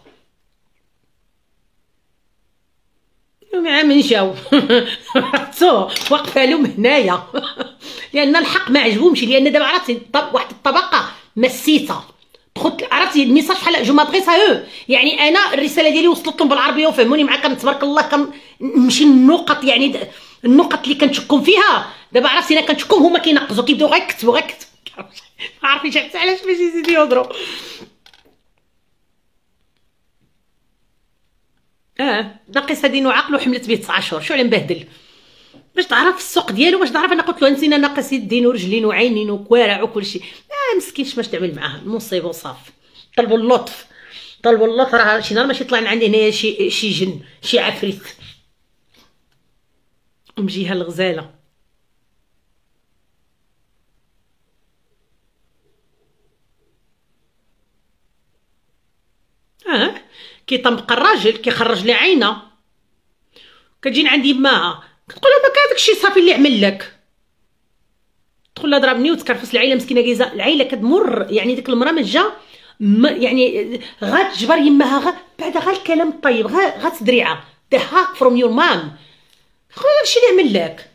من جاو عرفتو واقفه لهم هنايا لان الحق ما عجبهمش، لان دابا عرفتي واحد الطبقه مسيته دخلت، عرفتي الميساج بحال جو مادريس ا يعني انا الرساله ديالي وصلت لهم بالعربيه وفهموني معاك. تبارك الله كنمشي النقط، يعني النقط اللي كنشكم فيها دابا عرفتي انا كنشكم هما كينقزوا كيبداو غير يكتبوا ما عارفينش علاش باش يزيدوا يهضروا. ناقص دين وعقل وحملت به 9 شهور. شو على مبهدل باش تعرف السوق ديالو، باش تعرف انا قلت له نسينا ناقص يدين ورجلين وعينين وكوارع وكلشي. مسكينش باش تعمل معاه المصيبه وصافي. طلبوا اللطف، طلبوا اللطف، راه شي نهار ماشي طلع من عندي هنايا شي جن، شي عفريت ومجيها الغزاله. كيطمق الراجل كيخرج لي عينه، كتجيني عندي يماها كتقول لها ما كان داكشي صافي اللي عمل لك، تقول لها ضربني وتكرفس العيله مسكينه كيزا العيله كتمر. يعني ديك المراه ما جا يعني غتجبر يماها بعدا غير الكلام الطيب، غير تدريعه the hug from your mom. تقول لها داكشي اللي عمل لك.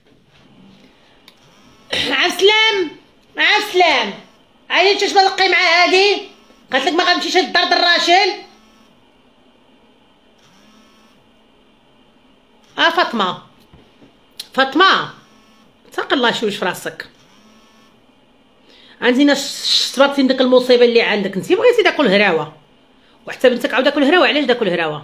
عسلام عسلام عيني واش باغي مع هادي، قالت لك ما غنمشيش للدار الراجل. فاطمه فاطمه اتق الله شويش في راسك. عندنا صبرتي داك المصيبه اللي عندك انت، بغيتي داك الهراوه وحتى بنتك عاود داك الهراوه. علاش داك الهراوه؟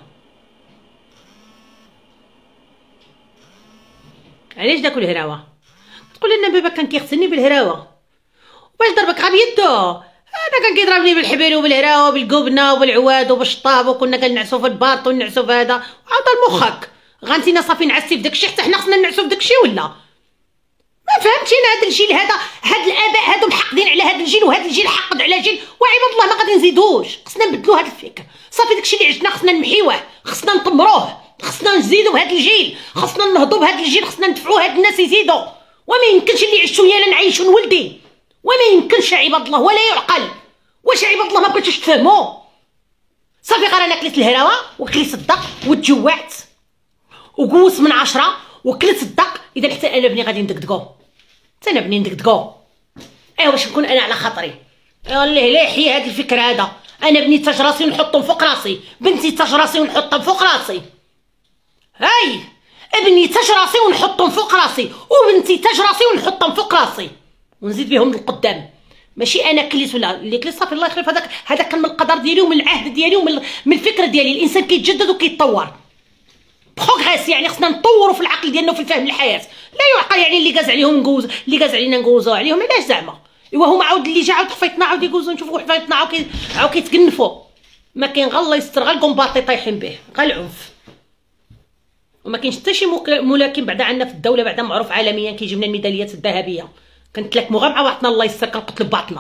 علاش داك الهراوه؟ تقول لنا بابا كان كيغسلني بالهراوه. واش ضربك غا بيدو؟ انا كان كيضربني بالحبل وبالهراوه وبالقبنه وبالعواد وبالشطاب، وكنا كنعسو في الباط ونعسو في هذا. عاود مخك غانتينا صافي نعسي في داكشي، حتى حنا خصنا نعسو في داكشي ولا ما فهمتش انا. هذا الجيل هذا، هاد الاباء هادو محقدين على هاد الجيل، وهاد الجيل حقد على جيل، وعباد الله ما غادي نزيدوش. خصنا نبدلو هاد الفكر صافي. داكشي اللي عشنا خصنا نمحيوه، خصنا نطمروه، خصنا نزيدو بهاد الجيل، خصنا نهضو بهاد الجيل، خصنا ندفعو هاد الناس يزيدوا. وما يمكنش اللي عشتو يالا نعيشو لولدي، وما يمكنش عباد الله ولا يعقل. واش عباد الله ما بغيتوش تفهموا؟ صافي غير انا كليت الهراوه وكليت الدق وتجوعت وقوس من 10 وكلت الدق. اذا حتى انا بني غادي ندقدقو، حتى انا بني ندقدقو. واش نكون انا على خاطري؟ الله لا يحيي هذه الفكره. هذا انا بني تاج راسي ونحطهم فوق راسي، بنتي تاج راسي ونحطهم فوق راسي. هاي ابني تاج راسي ونحطهم فوق راسي، وبنتي تاج راسي ونحطهم فوق راسي، ونزيد بهم للقدام. ماشي انا كليت ولا اللي كليت صافي الله يخلف. هذاك كان من القدر ديالي ومن العهد ديالي ومن الفكر ديالي. الانسان كيتجدد وكيتطور بروغريس، يعني خصنا نطوروا في العقل ديالنا وفي الفهم الحياه. لا يعقل يعني اللي قاز عليهم نقوز، اللي قاز علينا نقوزوا عليهم. علاش زعما؟ ايوا هما عاود اللي جا عاود حفيطنا عاود يقوزوا، نشوفوا حفيطنا عاود كيتكنفوا. ما كاين غير الله يستر، غير الكومباطي طايحين به، غير العنف. وما كاينش حتى شي ملاكم بعدا عندنا في الدوله، بعدا معروف عالميا كيجيب لنا الميداليات الذهبيه. كنتلاكموا غير مع بعضنا الله يستر، كنقتلوا بعضنا.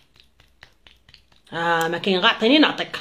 ما كاين غير عطيني نعطيك.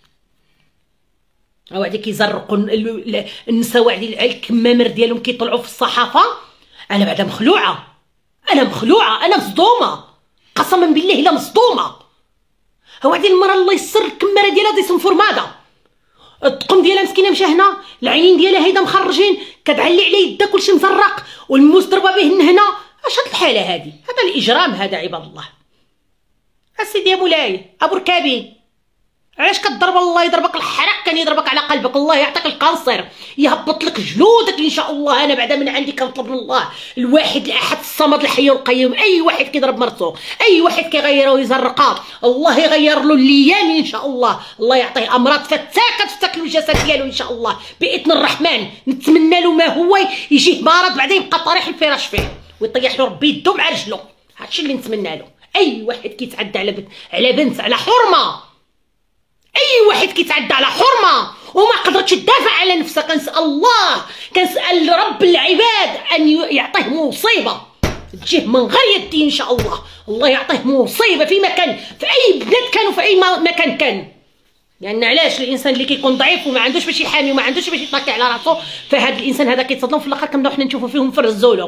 وعدي كيزرقوا النساء، وعدي الكمامر ديالهم كيطلعوا في الصحافه. انا بعدا مخلوعه، انا مخلوعه، انا مصدومه، قسما بالله الا مصدومه. وعدي المراه الله يسر الكماره ديالها دي سنفورماده، الطقم ديالها مسكينه مشاهنه، العينين ديالها هيدا مخرجين، كتعلي على يدها كلشي مزرق، والموس ضربه به من هنا. اش هاد الحاله هادي؟ هذا الاجرام هذا عباد الله. اسيدي يا مولاي ابو ركابي، علاش كتضرب؟ الله يضربك الحرق، كان يضربك على قلبك، الله يعطيك الكانسر، يهبط لك جلودك ان شاء الله. انا بعدا من عندي كنطلب من الله الواحد الاحد الصمد الحي القيوم، اي واحد كيضرب مرته، اي واحد كيغيرها ويزرقها، الله يغير له الايام ان شاء الله. الله يعطيه امراض فتاكه تفتك له الجسد ديالو ان شاء الله باذن الرحمن. نتمنى له ما هو يجيه مرض بعدا يبقى طريح الفراش فيه ويطيح له ربي يدو مع رجلو. هادشي اللي نتمنى له. اي واحد كيتعدى على بنت، على حرمه، اي واحد كيتعدى على حرمه وما قدرتش تدافع على نفسها، كنسال الله، كنسال رب العباد ان يعطيه مصيبه تجيه من غير يدي ان شاء الله. الله يعطيه مصيبه في مكان، في اي بلاد كان وفي اي مكان كان. لان علاش الانسان اللي كيكون ضعيف وما عندوش باش يحامي وما عندوش باش يطاكي على راسو، فهاد الانسان هذا كيتصدم في الاخر كنبداو حنا نشوفوا فيهم في الرزولو.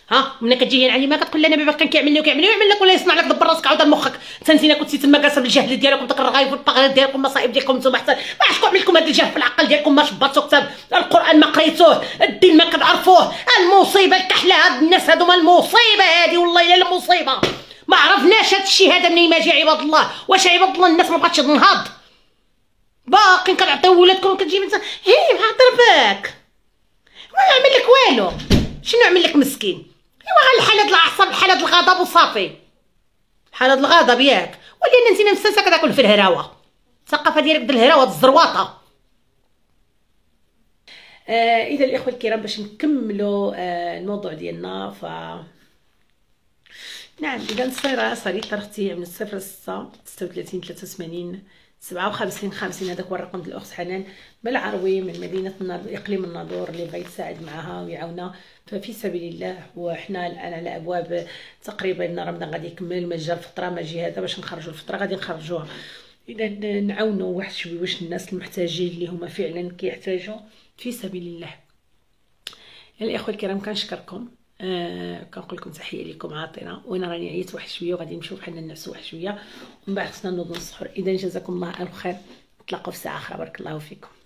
ها ملي كتجي علي ما كتقول لنا بابا كان كيعمل لي وكيعمل لي ويعمل لك ولا يصنع لك دبر راسك عاود لمخك. تنسينا كنتي تما جالسه بالجهل ديالكم داك الرغايف والطغيان ديالكم المصائب ديالكم نتوما حتى ما عرفتش عمل لكم هذا الجهل في العقل ديالكم. ما شبطتو كتاب القران ما قريتوه، الدين ما كتعرفوه. المصيبه الكحله هاد الناس هادو، ما المصيبه هادي والله الا المصيبه. ما عرفناش هاد الشيء هذا منين ما جا عباد الله. واش عباد الله الناس ما بغاتش تنهض؟ باقيين كنعطيو ولادكم وكتجي انت هي مع ضربك ما نعمل لك والو. شنو نعمل لك مسكين؟ ايوا غير حالة العصب حالة الغضب وصافي. حالة الغضب ياك ولينا نسينا نستنسى كتاكل في الهراوه. الثقافه ديالك د الهراوه د الزرواطه. اذا الاخوه الكرام باش نكملوا الموضوع ديالنا ف نعم اذا الصيره صريت اختي من 0 6 36 83 57 50. هذاك هو الرقم ديال الاخت حنان بالعروي من مدينه اقليم الناظور اللي بغى يتساعد معها ويعاونها ففي سبيل الله. وحنا الان على ابواب تقريبا رمضان غادي يكمل، ما جا الفطره ما جي هذا باش نخرجوا الفطره غادي نخرجوها. اذا نعاونوا واحد شويه واش الناس المحتاجين اللي هما فعلا كيحتاجوا في سبيل الله. الاخوه الكرام كنشكركم، كنقول لكم تحيه لكم عاطره، وانا راني عييت واحد شويه وغادي نمشيو بحالنا نعسوا واحد شويه ومن بعد خصنا نوضوا نسحر. اذا جزاكم الله الف خير، نتلاقاو في ساعه اخرى. بارك الله فيكم.